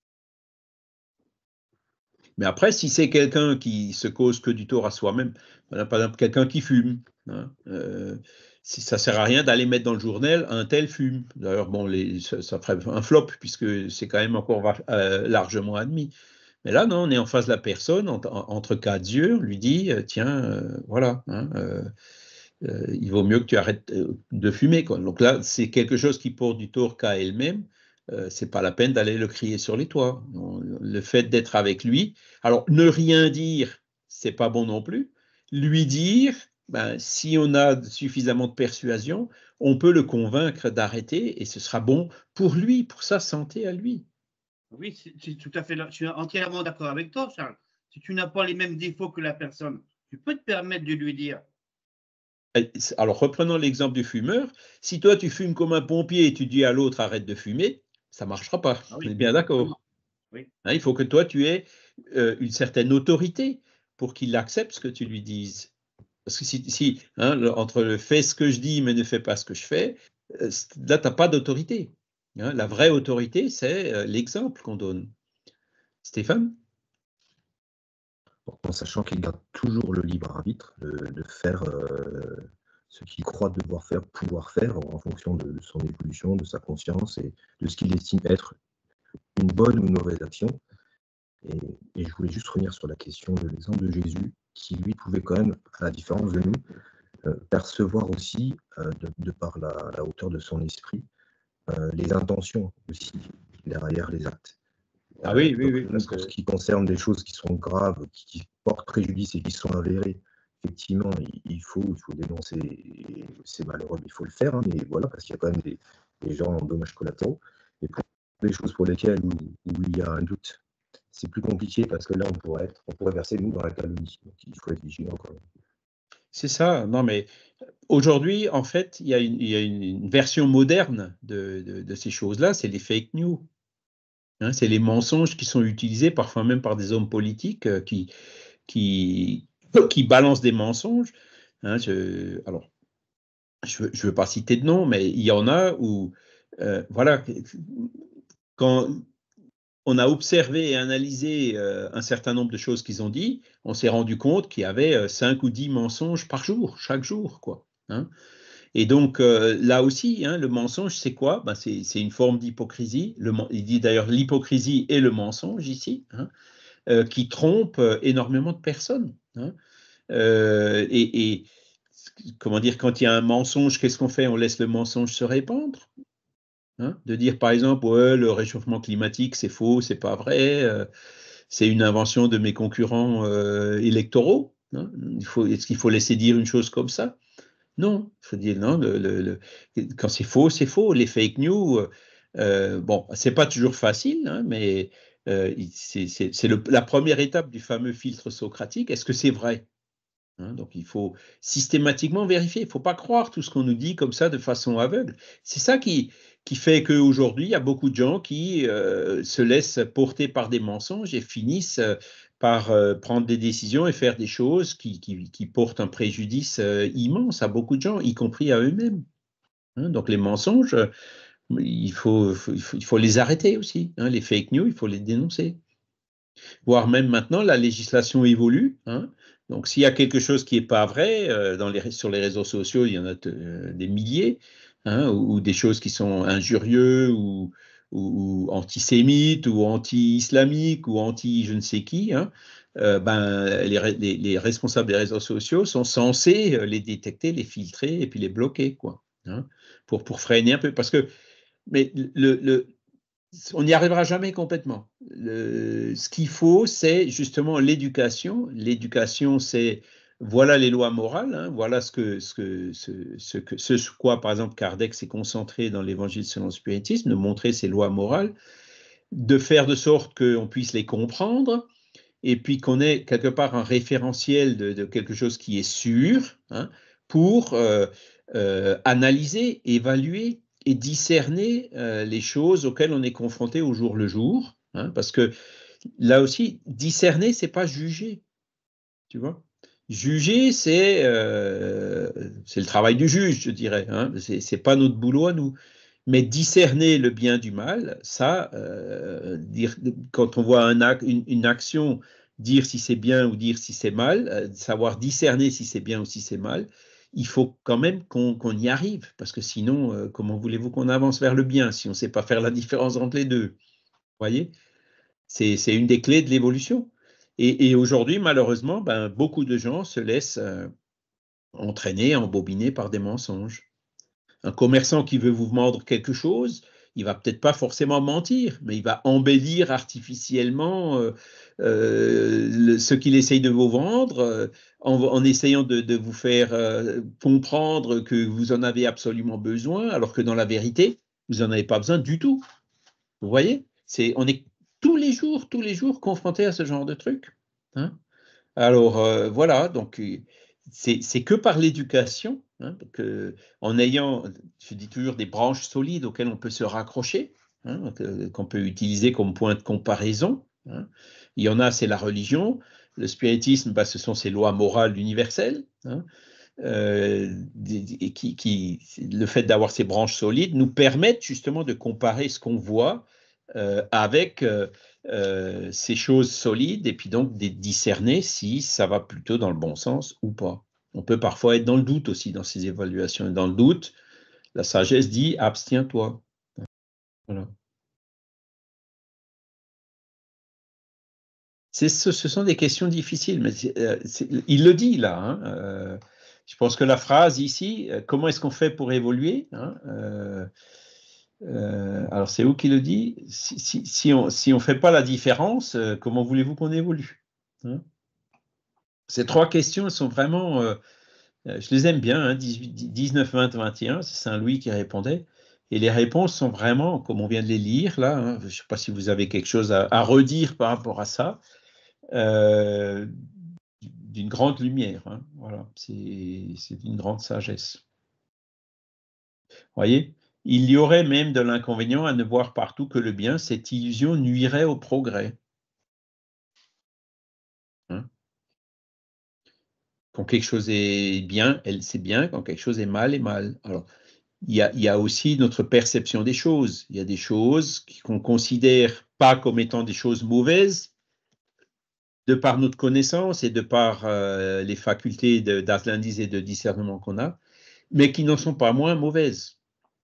Mais après, si c'est quelqu'un qui se cause que du tort à soi-même, voilà, par exemple quelqu'un qui fume, hein, ça ne sert à rien d'aller mettre dans le journal un tel fume. D'ailleurs, bon, ça ferait un flop puisque c'est quand même encore largement admis. Mais là, non, on est en face de la personne, entre quatre yeux, on lui dit, tiens, voilà, hein, il vaut mieux que tu arrêtes de fumer, quoi. Donc là, c'est quelque chose qui porte du tort qu'à elle-même. C'est pas la peine d'aller le crier sur les toits. Le fait d'être avec lui, alors ne rien dire, c'est pas bon non plus. Lui dire, si on a suffisamment de persuasion, on peut le convaincre d'arrêter et ce sera bon pour lui, pour sa santé à lui. Oui, c'est tout à fait. Je suis entièrement d'accord avec toi, Charles. Si tu n'as pas les mêmes défauts que la personne, tu peux te permettre de lui dire. Alors, reprenons l'exemple du fumeur. Si toi, tu fumes comme un pompier et tu dis à l'autre arrête de fumer, ça ne marchera pas. Ah oui, on est bien d'accord. Oui. Hein, il faut que toi, tu aies une certaine autorité pour qu'il accepte ce que tu lui dises. Parce que si entre le fais ce que je dis mais ne fais pas ce que je fais, là, tu n'as pas d'autorité. Hein, la vraie autorité, c'est l'exemple qu'on donne. Stéphane? En sachant qu'il garde toujours le libre arbitre de faire ce qu'il croit devoir faire, pouvoir faire en fonction de son évolution, de sa conscience et de ce qu'il estime être une bonne ou une mauvaise action. Et je voulais juste revenir sur la question de l'exemple de Jésus, qui lui pouvait quand même, à la différence de nous, percevoir aussi, de par la hauteur de son esprit, les intentions aussi derrière les actes. Ah oui, oui, Donc, oui. Parce pour que... ce qui concerne des choses qui sont graves, qui portent préjudice et qui sont avérées, effectivement, il faut dénoncer, c'est malheureux, mais il faut le faire, hein, mais voilà, parce qu'il y a quand même des gens en dommages collatéraux. Et pour des choses pour lesquelles où il y a un doute, c'est plus compliqué parce que là, on pourrait verser, nous, dans la calomnie. Donc, il faut être vigilant quand même. C'est ça, non mais aujourd'hui, en fait, il y a une version moderne de ces choses-là, c'est les fake news. Hein, c'est les mensonges qui sont utilisés parfois même par des hommes politiques qui balancent des mensonges. Hein, alors, je ne veux pas citer de nom, mais il y en a où, voilà, quand on a observé et analysé un certain nombre de choses qu'ils ont dit, on s'est rendu compte qu'il y avait 5 ou 10 mensonges par jour, chaque jour, quoi. Hein. Et donc, là aussi, hein, le mensonge, c'est quoi? C'est une forme d'hypocrisie. Il dit d'ailleurs l'hypocrisie et le mensonge ici, hein, qui trompe énormément de personnes. Hein. Et comment dire, quand il y a un mensonge, qu'est-ce qu'on fait? On laisse le mensonge se répandre. Hein, de dire par exemple, ouais, le réchauffement climatique, c'est faux, c'est pas vrai, c'est une invention de mes concurrents électoraux. Hein. Est-ce qu'il faut laisser dire une chose comme ça? Non, il faut dire non. Quand c'est faux, c'est faux. Les fake news, bon, c'est pas toujours facile, hein, mais c'est la première étape du fameux filtre socratique. Est-ce que c'est vrai? Hein, donc il faut systématiquement vérifier. Il ne faut pas croire tout ce qu'on nous dit comme ça de façon aveugle. C'est ça qui fait qu'aujourd'hui, il y a beaucoup de gens qui se laissent porter par des mensonges et finissent par prendre des décisions et faire des choses qui portent un préjudice immense à beaucoup de gens, y compris à eux-mêmes. Hein, donc les mensonges, il faut les arrêter aussi. Hein, les fake news, il faut les dénoncer. Voire même maintenant, la législation évolue. Hein. Donc, s'il y a quelque chose qui n'est pas vrai, sur les réseaux sociaux, il y en a des milliers, hein, ou des choses qui sont injurieuses ou antisémites ou anti-islamiques ou anti-je ne sais qui. Hein, les responsables des réseaux sociaux sont censés les détecter, les filtrer et puis les bloquer, quoi, hein, pour freiner un peu. Parce que mais on n'y arrivera jamais complètement. Ce qu'il faut, c'est justement l'éducation. L'éducation, c'est voilà les lois morales, hein, voilà ce sur quoi, par exemple, Kardec s'est concentré dans l'Évangile selon le spiritisme, de montrer ces lois morales, de faire de sorte qu'on puisse les comprendre, et puis qu'on ait quelque part un référentiel de quelque chose qui est sûr, hein, pour analyser, évaluer et discerner les choses auxquelles on est confronté au jour le jour, hein, parce que là aussi, discerner, c'est pas juger, tu vois. Juger, c'est le travail du juge, je dirais, hein, c'est pas notre boulot à nous. Mais discerner le bien du mal, ça, quand on voit une action, dire si c'est bien ou dire si c'est mal, savoir discerner si c'est bien ou si c'est mal, il faut quand même qu'on y arrive, parce que sinon, comment voulez-vous qu'on avance vers le bien si on ne sait pas faire la différence entre les deux? Vous voyez? C'est une des clés de l'évolution. Et aujourd'hui, malheureusement, ben, beaucoup de gens se laissent entraîner, embobiner par des mensonges. Un commerçant qui veut vous vendre quelque chose, il va peut-être pas forcément mentir, mais il va embellir artificiellement ce qu'il essaye de vous vendre, en essayant de vous faire comprendre que vous en avez absolument besoin, alors que dans la vérité, vous n'en avez pas besoin du tout. Vous voyez? On est tous les jours confrontés à ce genre de truc, hein. Alors voilà, donc c'est que par l'éducation, hein, en ayant, je dis toujours, des branches solides auxquelles on peut se raccrocher, hein, qu'on peut utiliser comme point de comparaison, hein. Il y en a, c'est la religion. Le spiritisme, bah, ce sont ces lois morales universelles, hein, le fait d'avoir ces branches solides nous permettent justement de comparer ce qu'on voit avec ces choses solides et puis donc de discerner si ça va plutôt dans le bon sens ou pas. On peut parfois être dans le doute aussi dans ces évaluations. Et dans le doute, la sagesse dit abstiens-toi. Voilà. Ce sont des questions difficiles, mais il le dit là, hein, je pense que la phrase ici, comment est-ce qu'on fait pour évoluer, hein, alors c'est où qui le dit? Si on fait pas la différence, comment voulez-vous qu'on évolue, hein? Ces trois questions sont vraiment, je les aime bien, hein, 19, 20, 21, c'est Saint-Louis qui répondait, et les réponses sont vraiment, comme on vient de les lire là, hein, je ne sais pas si vous avez quelque chose à redire par rapport à ça, d'une grande lumière, hein, voilà, c'est d'une grande sagesse. Vous voyez, il y aurait même de l'inconvénient à ne voir partout que le bien, cette illusion nuirait au progrès. Hein? Quand quelque chose est bien, c'est bien, quand quelque chose est mal. Alors, il y a aussi notre perception des choses. Il y a des choses qu'on considère pas comme étant des choses mauvaises, de par notre connaissance et de par les facultés d'analyse et de discernement qu'on a, mais qui n'en sont pas moins mauvaises.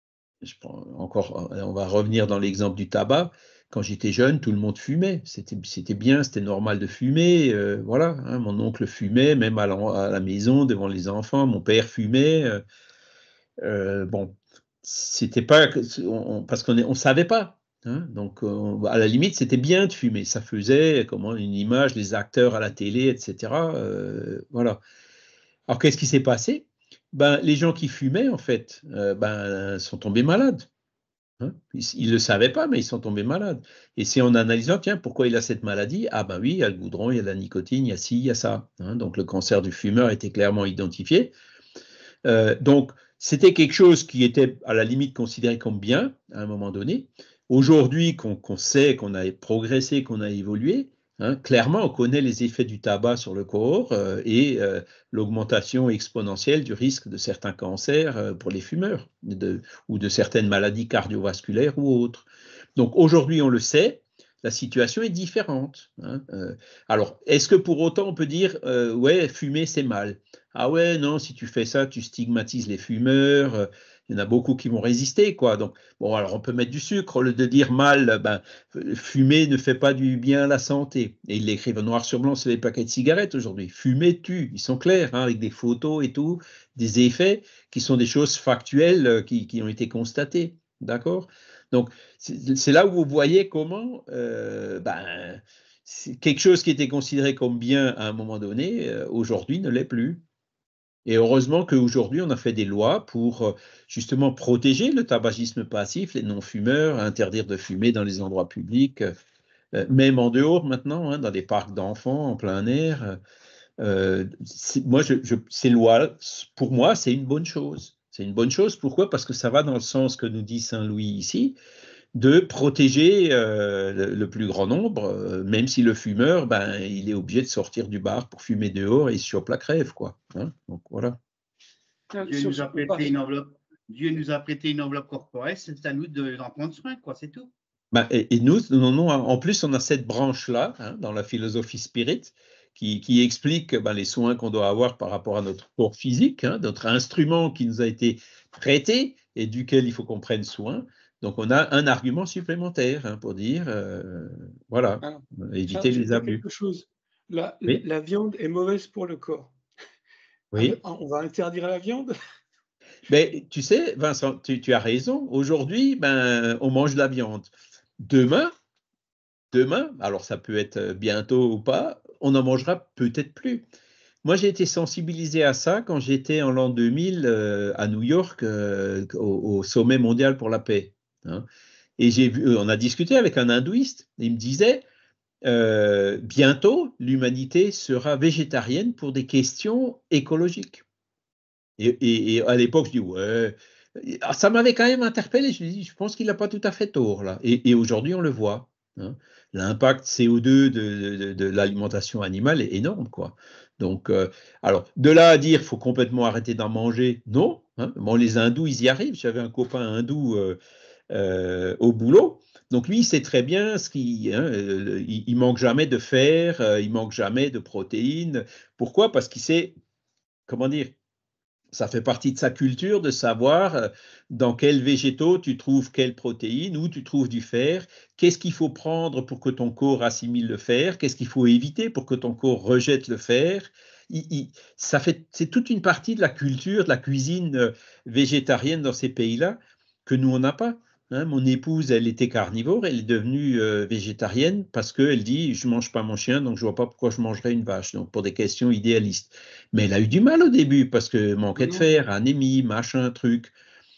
On va revenir dans l'exemple du tabac. Quand j'étais jeune, tout le monde fumait. C'était bien, c'était normal de fumer. Voilà, hein, mon oncle fumait, même à la maison, devant les enfants. Mon père fumait. Bon, c'était pas parce qu'on savait pas. Hein, donc, à la limite, c'était bien de fumer. Ça faisait comment une image, les acteurs à la télé, etc. Voilà. Alors, qu'est-ce qui s'est passé? Ben, les gens qui fumaient, en fait, ben, sont tombés malades. Hein, ils ne le savaient pas, mais ils sont tombés malades. Et c'est en analysant, tiens, pourquoi il a cette maladie? Ah ben oui, il y a le goudron, il y a la nicotine, il y a ci, il y a ça. Hein, donc, le cancer du fumeur était clairement identifié. Donc, c'était quelque chose qui était à la limite considéré comme bien à un moment donné. Aujourd'hui, qu'on sait qu'on a progressé, qu'on a évolué, hein, clairement, on connaît les effets du tabac sur le corps et l'augmentation exponentielle du risque de certains cancers pour les fumeurs ou de certaines maladies cardiovasculaires ou autres. Donc aujourd'hui, on le sait, la situation est différente. Hein, alors, est-ce que pour autant on peut dire ouais, fumer c'est mal? Ah ouais, non, si tu fais ça, tu stigmatises les fumeurs. Il y en a beaucoup qui vont résister, quoi. Donc, bon, alors on peut mettre du sucre. Au lieu de dire mal, ben, fumer ne fait pas du bien à la santé. Et ils l'écrivent noir sur blanc sur les paquets de cigarettes aujourd'hui. Fumer tue. Ils sont clairs, hein, avec des photos et tout, des effets qui sont des choses factuelles qui ont été constatées. D'accord? Donc, c'est là où vous voyez comment ben, quelque chose qui était considéré comme bien à un moment donné, aujourd'hui ne l'est plus. Et heureusement qu'aujourd'hui, on a fait des lois pour justement protéger le tabagisme passif, les non-fumeurs, interdire de fumer dans les endroits publics, même en dehors maintenant, hein, dans des parcs d'enfants, en plein air. Ces lois, pour moi, c'est une bonne chose. C'est une bonne chose, pourquoi? Parce que ça va dans le sens que nous dit Saint Louis ici, de protéger le plus grand nombre, même si le fumeur, ben, il est obligé de sortir du bar pour fumer dehors et il se chope la crève, quoi. Hein, donc voilà. Dieu nous a prêté une enveloppe. Dieu nous a prêté une enveloppe corporelle, c'est à nous d'en prendre soin, quoi, c'est tout. Ben, et nous, en plus, on a cette branche-là, hein, dans la philosophie spirit, qui explique ben, les soins qu'on doit avoir par rapport à notre corps physique, hein, notre instrument qui nous a été prêté et duquel il faut qu'on prenne soin. Donc, on a un argument supplémentaire, hein, pour dire, voilà, Alors, éviter les abus. Quelque chose. La Oui. viande est mauvaise pour le corps. Oui. On va interdire la viande? Mais tu sais, Vincent, tu as raison. Aujourd'hui, ben, on mange de la viande. Demain, alors ça peut être bientôt ou pas, on n'en mangera peut-être plus. Moi, j'ai été sensibilisé à ça quand j'étais en l'an 2000 à New York, au sommet mondial pour la paix. Hein. Et on a discuté avec un hindouiste. Il me disait, bientôt, l'humanité sera végétarienne pour des questions écologiques. Et à l'époque, je dis, ouais. Alors, ça m'avait quand même interpellé. Je me dis, je pense qu'il n'a pas tout à fait tort, là. Et aujourd'hui, on le voit. Hein. L'impact CO2 de l'alimentation animale est énorme, quoi. Donc, alors, de là à dire qu'il faut complètement arrêter d'en manger, non. Hein. Bon, les hindous, ils y arrivent. J'avais un copain hindou au boulot. Donc, lui, il sait très bien il manque jamais de fer, il manque jamais de protéines. Pourquoi? Parce qu'il sait, comment dire, ça fait partie de sa culture de savoir dans quels végétaux tu trouves quelles protéines, où tu trouves du fer, qu'est-ce qu'il faut prendre pour que ton corps assimile le fer, qu'est-ce qu'il faut éviter pour que ton corps rejette le fer. C'est toute une partie de la culture, de la cuisine végétarienne dans ces pays-là que nous, on n'a pas. Hein. Mon épouse, elle était carnivore, elle est devenue végétarienne parce qu'elle dit, je ne mange pas mon chien, donc je ne vois pas pourquoi je mangerais une vache, donc pour des questions idéalistes. Mais elle a eu du mal au début parce que manquait de fer, anémie, machin, truc.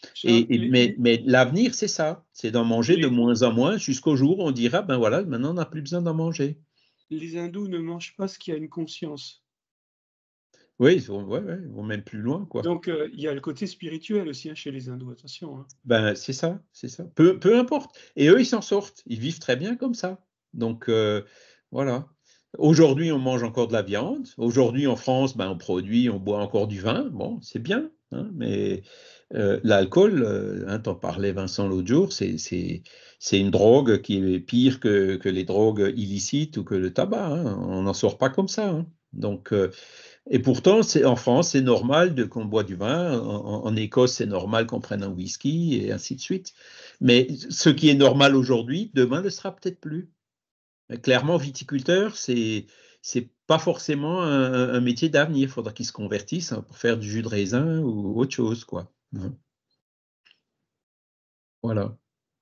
Mais l'avenir, c'est ça. C'est d'en manger de moins en moins jusqu'au jour où on dira, ben voilà, maintenant on n'a plus besoin d'en manger. Les hindous ne mangent pas ce qui a une conscience. Oui, ils vont même plus loin, quoi. Donc, il y a le côté spirituel aussi, hein, chez les hindous, attention. Hein. Ben, c'est ça, c'est ça. Peu importe. Et eux, ils s'en sortent. Ils vivent très bien comme ça. Donc, voilà. Aujourd'hui, on mange encore de la viande. Aujourd'hui, en France, ben, on boit encore du vin. Bon, c'est bien. Hein, mais l'alcool, hein, t'en parlais, Vincent, l'autre jour, c'est une drogue qui est pire que les drogues illicites ou que le tabac. Hein. On n'en sort pas comme ça. Hein. Donc, et pourtant, en France, c'est normal qu'on boit du vin. En Écosse, c'est normal qu'on prenne un whisky et ainsi de suite. Mais ce qui est normal aujourd'hui, demain ne le sera peut-être plus. Clairement, viticulteur, c'est pas forcément un métier d'avenir. Il faudra qu'ils se convertissent, hein, pour faire du jus de raisin ou autre chose, quoi. Voilà.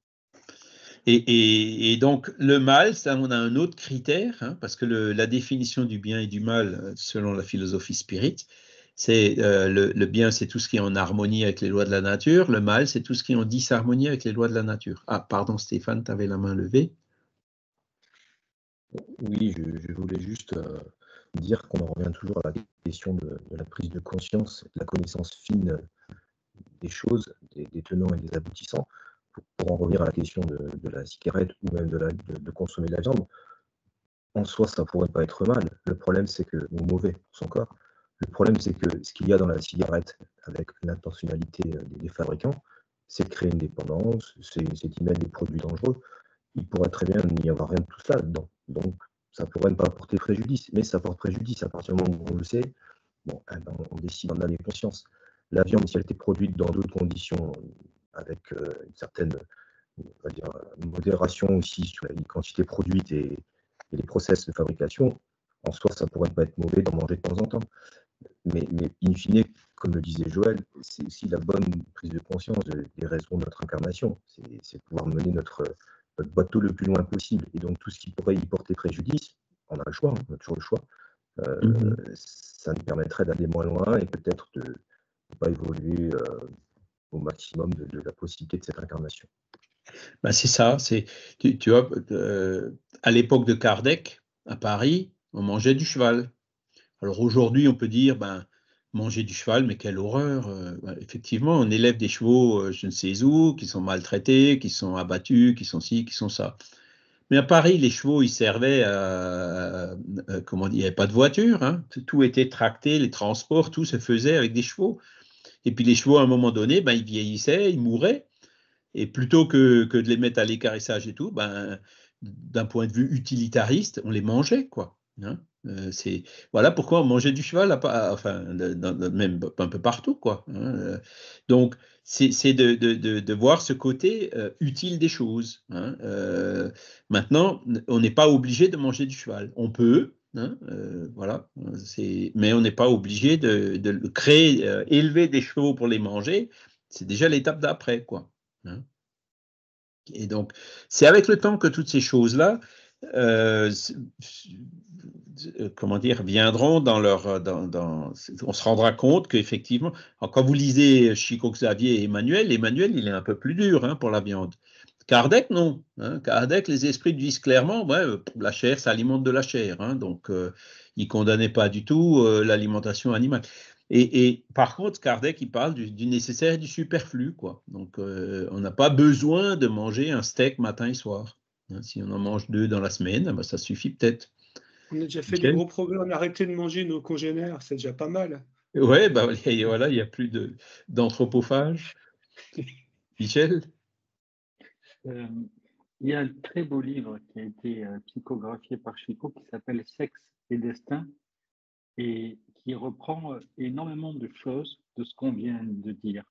Et donc, le mal, ça, on a un autre critère, hein, parce que la définition du bien et du mal, selon la philosophie spirit, c'est le bien, c'est tout ce qui est en harmonie avec les lois de la nature. Le mal, c'est tout ce qui est en disharmonie avec les lois de la nature. Ah, pardon, Stéphane, tu avais la main levée. Oui, je voulais juste dire qu'on en revient toujours à la question de la prise de conscience, de la connaissance fine des choses, des tenants et des aboutissants. Pour en revenir à la question de la cigarette ou même de consommer de la viande, en soi, ça pourrait pas être mal. Le problème, c'est que, ou mauvais pour son corps, le problème, c'est que ce qu'il y a dans la cigarette, avec l'intentionnalité des fabricants, c'est de créer une dépendance, c'est d'y mettre des produits dangereux. Il pourrait très bien n'y avoir rien de tout ça dedans. Donc, ça pourrait ne pas porter préjudice, mais ça porte préjudice à partir du moment où on le sait. Bon, on décide d'en avoir conscience. La viande, si elle était produite dans d'autres conditions, avec une certaine, on va dire, modération aussi sur la quantité produite et les process de fabrication, en soi, ça pourrait pas être mauvais d'en manger de temps en temps. Mais in fine, comme le disait Joël, c'est aussi la bonne prise de conscience des raisons de notre incarnation. C'est pouvoir mener notre bateau le plus loin possible. Et donc, tout ce qui pourrait y porter préjudice, on a le choix, on a toujours le choix. Ça nous permettrait d'aller moins loin et peut-être de ne pas évoluer au maximum de la possibilité de cette incarnation. Ben c'est ça. Tu vois, à l'époque de Kardec, à Paris, on mangeait du cheval. Alors aujourd'hui, on peut dire, manger du cheval, mais quelle horreur. Effectivement, on élève des chevaux, je ne sais où, qui sont maltraités, qui sont abattus, qui sont ci, qui sont ça. Mais à Paris, les chevaux, ils servaient comment dire, il n'y avait pas de voiture, hein. Tout était tracté, les transports, tout se faisait avec des chevaux. Et puis les chevaux, à un moment donné, ils vieillissaient, ils mouraient. Et plutôt que de les mettre à l'écarissage et tout, d'un point de vue utilitariste, on les mangeait, quoi. Hein. Voilà pourquoi on mangeait du cheval, enfin, même un peu partout, quoi. Hein. Donc, c'est de voir ce côté utile des choses. Hein. Maintenant, on n'est pas obligé de manger du cheval. On peut, hein, voilà, mais on n'est pas obligé de créer, élever des chevaux pour les manger. C'est déjà l'étape d'après, quoi. Hein. Et donc, c'est avec le temps que toutes ces choses-là, comment dire, viendront dans leur. On se rendra compte qu'effectivement, quand vous lisez Chico Xavier et Emmanuel, il est un peu plus dur, hein, pour la viande. Kardec, non. Hein. Kardec, les esprits disent clairement, la chair, ça alimente de la chair. Hein, donc, il ne condamnait pas du tout l'alimentation animale. Et par contre, Kardec, il parle du nécessaire et du superflu, quoi. Donc, on n'a pas besoin de manger un steak matin et soir. Hein, si on en mange 2 dans la semaine, ça suffit peut-être. On a déjà fait des gros progrès, on a arrêté de manger nos congénères, c'est déjà pas mal. Oui, voilà, il n'y a plus d'anthropophages. Michel? Il y a un très beau livre qui a été psychographié par Chico qui s'appelle Sexe et Destin et qui reprend énormément de choses de ce qu'on vient de dire.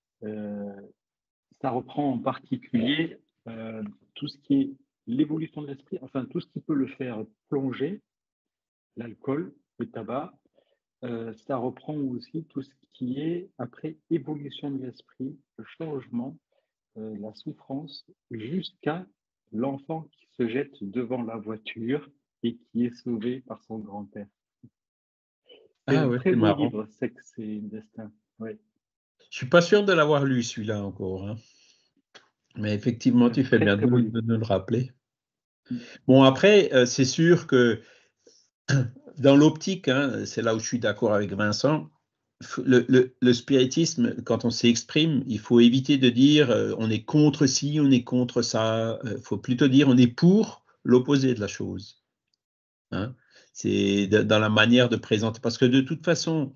Ça reprend en particulier tout ce qui est l'évolution de l'esprit, enfin tout ce qui peut le faire plonger, l'alcool, le tabac. Ça reprend aussi tout ce qui est après évolution de l'esprit, le changement, la souffrance, jusqu'à l'enfant qui se jette devant la voiture et qui est sauvé par son grand-père. C'est un très beau livre, Sexe et Destin. Ouais. Je ne suis pas sûr de l'avoir lu, celui-là, encore. Hein. Mais effectivement, tu fais bien de nous le rappeler. Bon, après, c'est sûr que dans l'optique, hein, c'est là où je suis d'accord avec Vincent, le spiritisme, quand on s'exprime, il faut éviter de dire on est contre ci, on est contre ça. Il faut plutôt dire on est pour l'opposé de la chose. Hein. C'est dans la manière de présenter. Parce que de toute façon,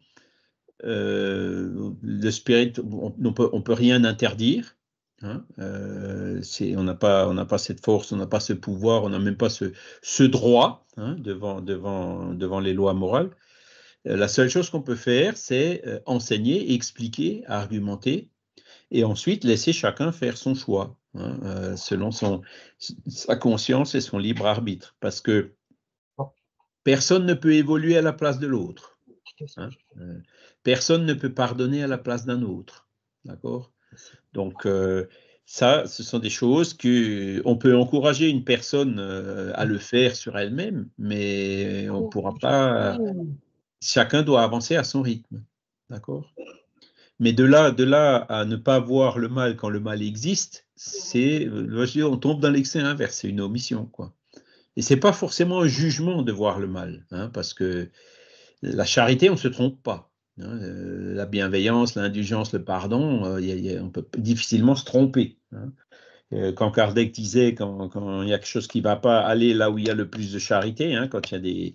le spirit, on peut rien interdire. Hein. On n'a pas cette force, on n'a pas ce pouvoir, on n'a même pas ce droit, hein, devant les lois morales. La seule chose qu'on peut faire, c'est enseigner, expliquer, argumenter, et ensuite laisser chacun faire son choix, hein, selon sa conscience et son libre arbitre, parce que personne ne peut évoluer à la place de l'autre. Hein. Personne ne peut pardonner à la place d'un autre. D'accord ? Donc, ça, ce sont des choses qu'on peut encourager une personne à le faire sur elle-même, mais on ne pourra pas. Chacun doit avancer à son rythme. D'accord ? Mais de là à ne pas voir le mal quand le mal existe, on tombe dans l'excès inverse, c'est une omission, quoi. Et c'est pas forcément un jugement de voir le mal, hein, parce que la charité, on ne se trompe pas. Hein, la bienveillance, l'indulgence, le pardon, on peut difficilement se tromper. Hein. Quand Kardec disait, quand il y a quelque chose qui ne va pas, aller là où il y a le plus de charité, hein, quand il y a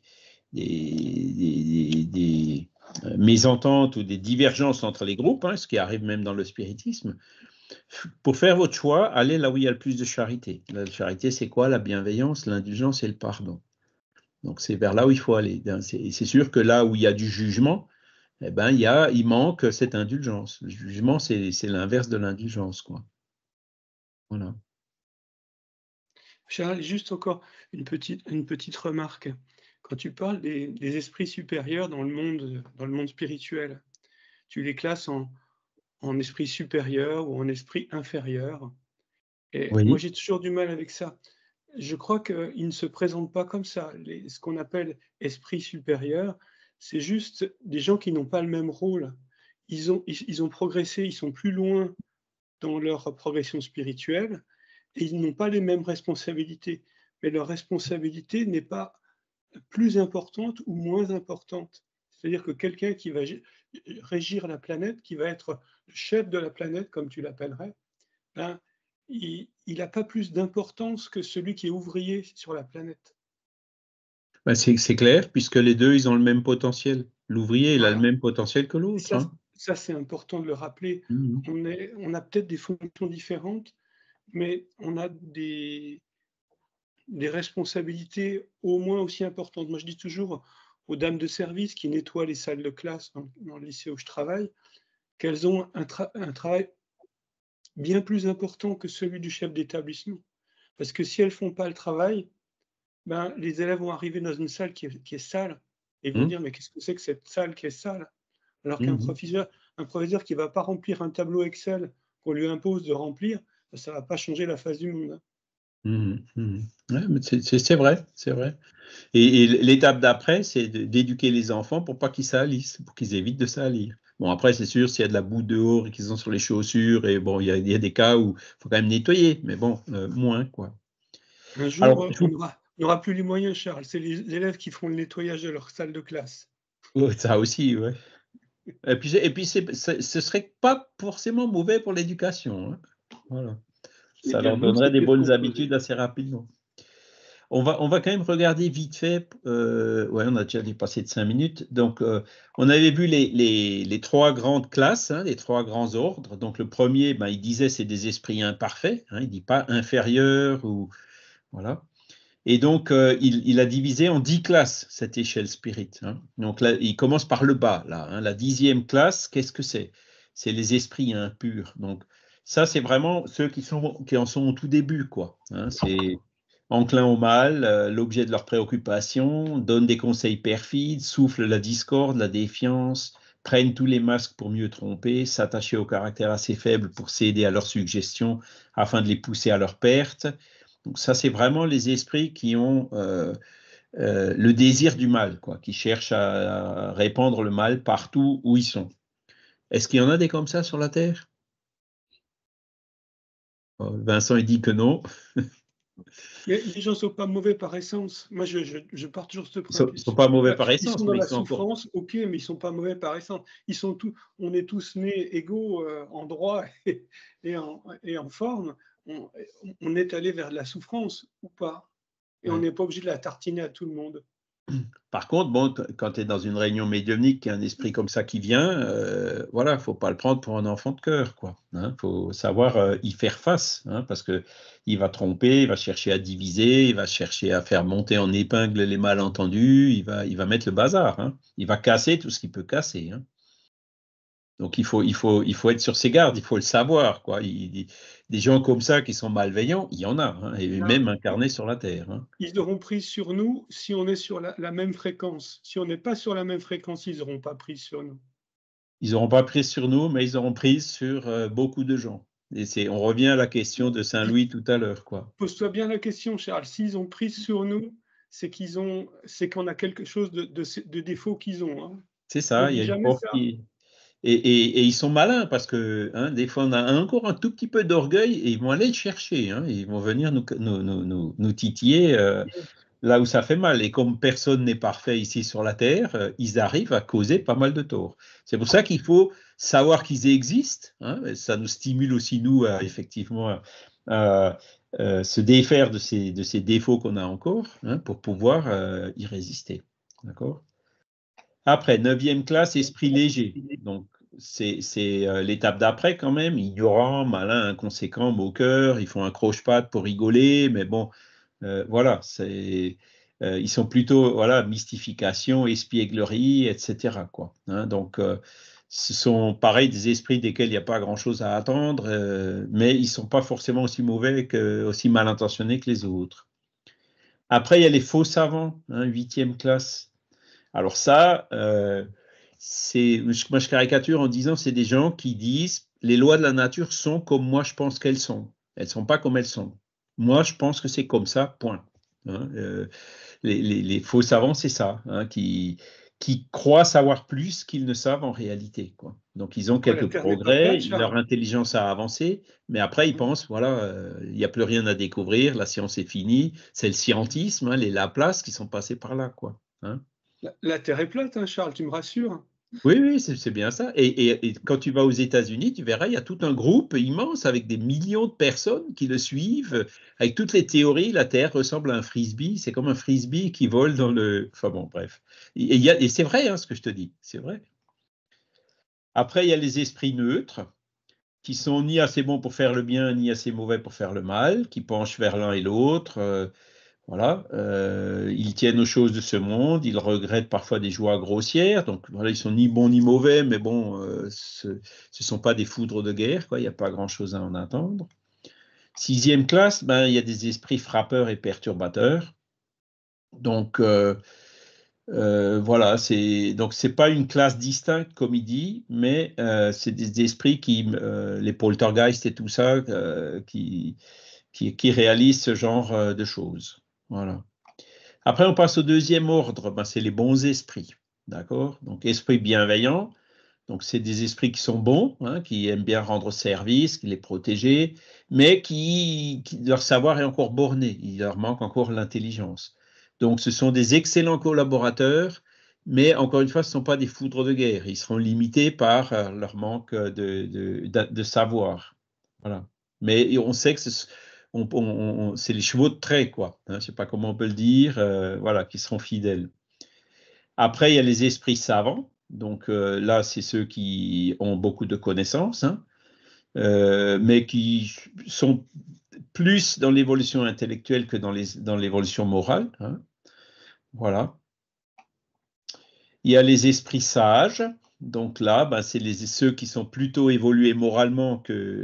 des mésententes ou des divergences entre les groupes, hein, ce qui arrive même dans le spiritisme, pour faire votre choix, allez là où il y a le plus de charité. La charité, c'est quoi? La bienveillance, l'indulgence et le pardon. Donc, c'est vers là où il faut aller. C'est sûr que là où il y a du jugement, il manque cette indulgence. Le jugement, c'est l'inverse de l'indulgence, quoi. Voilà. Charles, juste encore une petite remarque. Quand tu parles des esprits supérieurs dans le monde spirituel, tu les classes en esprit supérieur ou en esprit inférieur. Et Oui. moi, j'ai toujours du mal avec ça. je crois qu'ils ne se présentent pas comme ça. Ce qu'on appelle esprit supérieur, c'est juste des gens qui n'ont pas le même rôle. Ils ont progressé, ils sont plus loin dans leur progression spirituelle et ils n'ont pas les mêmes responsabilités. Mais leur responsabilité n'est pas plus importante ou moins importante. C'est-à-dire que quelqu'un qui va régir la planète, qui va être le chef de la planète, comme tu l'appellerais, ben, il n'a pas plus d'importance que celui qui est ouvrier sur la planète. Ben, c'est clair, puisque les deux, ils ont le même potentiel. L'ouvrier, il a le Voilà. même potentiel que l'autre. Ça, c'est important de le rappeler. On a peut-être des fonctions différentes, mais on a des responsabilités au moins aussi importantes. Moi, je dis toujours aux dames de service qui nettoient les salles de classe dans le lycée où je travaille, qu'elles ont un travail bien plus important que celui du chef d'établissement. Parce que si elles ne font pas le travail, ben, les élèves vont arriver dans une salle qui est sale et vont dire mais qu'est-ce que c'est que cette salle qui est sale? Alors qu'un professeur qui ne va pas remplir un tableau Excel qu'on lui impose de remplir, ça ne va pas changer la face du monde. Ouais, mais c'est vrai, c'est vrai. Et l'étape d'après, c'est d'éduquer les enfants pour pas qu'ils salissent, pour qu'ils évitent de salir. Bon, après, c'est sûr, s'il y a de la boue dehors et qu'ils sont sur les chaussures, et bon, il y a des cas où il faut quand même nettoyer, mais bon, moins, quoi. Un jour, Alors, on n'aura plus les moyens, Charles. C'est les élèves qui feront le nettoyage de leur salle de classe. ça aussi, ouais. Et puis ce serait pas forcément mauvais pour l'éducation, hein. Voilà. Il Ça y a leur d'autres donnerait des idées bonnes proposées. habitudes assez rapidement. On va quand même regarder vite fait. Ouais, on a déjà dépassé de 5 minutes. Donc, on avait vu les trois grandes classes, hein, les trois grands ordres. Donc, le premier, ben, il disait c'est des esprits imparfaits. Hein, il ne dit pas inférieurs ou voilà. Et donc, il a divisé en 10 classes cette échelle spirit. Hein. Donc, là, il commence par le bas. Là, hein. La 10e classe, qu'est-ce que c'est? C'est les esprits impurs. Donc, ça, c'est vraiment ceux qui en sont au tout début, quoi. Hein. C'est enclin au mal, l'objet de leurs préoccupations, donne des conseils perfides, souffle la discorde, la défiance, prennent tous les masques pour mieux tromper, s'attacher au caractère assez faible pour céder à leurs suggestions afin de les pousser à leur perte. Donc ça, c'est vraiment les esprits qui ont le désir du mal, quoi, qui cherchent à répandre le mal partout où ils sont. Est-ce qu'il y en a des comme ça sur la Terre? Vincent, il dit que non. Mais les gens ne sont pas mauvais par essence. Moi, je pars toujours de ce Ils ne principe. sont pas mauvais par Ils sont essence, dans mais ils la sont encore... souffrance, ok, mais ils ne sont pas mauvais par essence. On est tous nés égaux en droit et en forme. On est allé vers la souffrance ou pas. Et on Ouais. n'est pas obligé de la tartiner à tout le monde. Par contre, bon, quand tu es dans une réunion médiumnique, qu'il y a un esprit comme ça qui vient, voilà, faut pas le prendre pour un enfant de cœur, quoi. Hein, faut savoir y faire face, hein, parce que il va tromper, il va chercher à diviser, il va chercher à faire monter en épingle les malentendus, il va mettre le bazar, hein. Il va casser tout ce qu'il peut casser, hein. Donc il faut être sur ses gardes, il faut le savoir, quoi. Des gens comme ça qui sont malveillants, il y en a, hein, et même incarnés sur la terre, hein. Ils auront prise sur nous si on est sur la même fréquence. Si on n'est pas sur la même fréquence, ils n'auront pas prise sur nous. Ils n'auront pas prise sur nous, mais ils auront prise sur beaucoup de gens. Et on revient à la question de Saint-Louis tout à l'heure, quoi. Pose-toi bien la question, Charles. S'ils ont prise sur nous, c'est qu'on a quelque chose de défaut qu'ils ont. Hein. C'est On ça, il y dit a une jamais porte ça. qui... Et ils sont malins parce que hein, des fois, on a encore un tout petit peu d'orgueil et ils vont aller le chercher. Hein, ils vont venir nous titiller là où ça fait mal. Et comme personne n'est parfait ici sur la Terre, ils arrivent à causer pas mal de tort. C'est pour ça qu'il faut savoir qu'ils existent. Hein, ça nous stimule aussi, nous, effectivement, se défaire de ces défauts qu'on a encore hein, pour pouvoir y résister. D'accord ? Après, 9e classe, esprit léger. Donc, c'est l'étape d'après quand même. Ignorant, malin, inconséquent, moqueur. Ils font un croche-patte pour rigoler. Mais bon, voilà. Ils sont plutôt, voilà, mystification, espièglerie, etc., quoi. Hein, donc, ce sont pareil des esprits desquels il n'y a pas grand-chose à attendre, mais ils ne sont pas forcément aussi mauvais, aussi mal intentionnés que les autres. Après, il y a les faux savants, hein, 8e classe. Alors ça, moi je caricature en disant c'est des gens qui disent les lois de la nature sont comme moi je pense qu'elles sont. Elles ne sont pas comme elles sont. Moi, je pense que c'est comme ça, point. Hein, les faux savants, c'est ça, hein, qui croient savoir plus qu'ils ne savent en réalité, quoi. Donc, ils ont Pourquoi la quelques Terre n'est pas progrès, plate, leur Charles? intelligence a avancé, mais après, ils pensent, voilà, il n'y a plus rien à découvrir, la science est finie, c'est le scientisme, hein, les Laplace qui sont passés par là, quoi. Hein. La Terre est plate, hein, Charles, tu me rassures? Oui, oui, c'est bien ça. Et quand tu vas aux États-Unis, tu verras, il y a tout un groupe immense avec des millions de personnes qui le suivent, avec toutes les théories. La Terre ressemble à un frisbee. C'est comme un frisbee qui vole dans le. Enfin bon, bref. Et c'est vrai, hein, ce que je te dis. C'est vrai. Après, il y a les esprits neutres qui sont ni assez bons pour faire le bien, ni assez mauvais pour faire le mal, qui penchent vers l'un et l'autre. Voilà, ils tiennent aux choses de ce monde, ils regrettent parfois des joies grossières, donc voilà, ils sont ni bons ni mauvais, mais bon, ce sont pas des foudres de guerre, quoi, il n'y a pas grand-chose à en attendre. 6e classe, ben, il y a des esprits frappeurs et perturbateurs. Donc, voilà, donc c'est pas une classe distincte, comme il dit, mais c'est des esprits les poltergeists et tout ça, qui réalisent ce genre de choses. Voilà. Après, on passe au 2e ordre, ben, c'est les bons esprits. D'accord? Donc, esprits bienveillants, donc c'est des esprits qui sont bons, hein, qui aiment bien rendre service, qui les protéger, mais leur savoir est encore borné, il leur manque encore l'intelligence. Donc, ce sont des excellents collaborateurs, mais encore une fois, ce ne sont pas des foudres de guerre. Ils seront limités par leur manque de savoir. Voilà. Mais on sait que c'est les chevaux de trait, quoi. Hein, je ne sais pas comment on peut le dire, voilà, qui seront fidèles. Après, il y a les esprits savants. Donc là, c'est ceux qui ont beaucoup de connaissances, hein, mais qui sont plus dans l'évolution intellectuelle que dans l'évolution morale. Hein. Voilà. Il y a les esprits sages. Donc là, ben, c'est ceux qui sont plutôt évolués moralement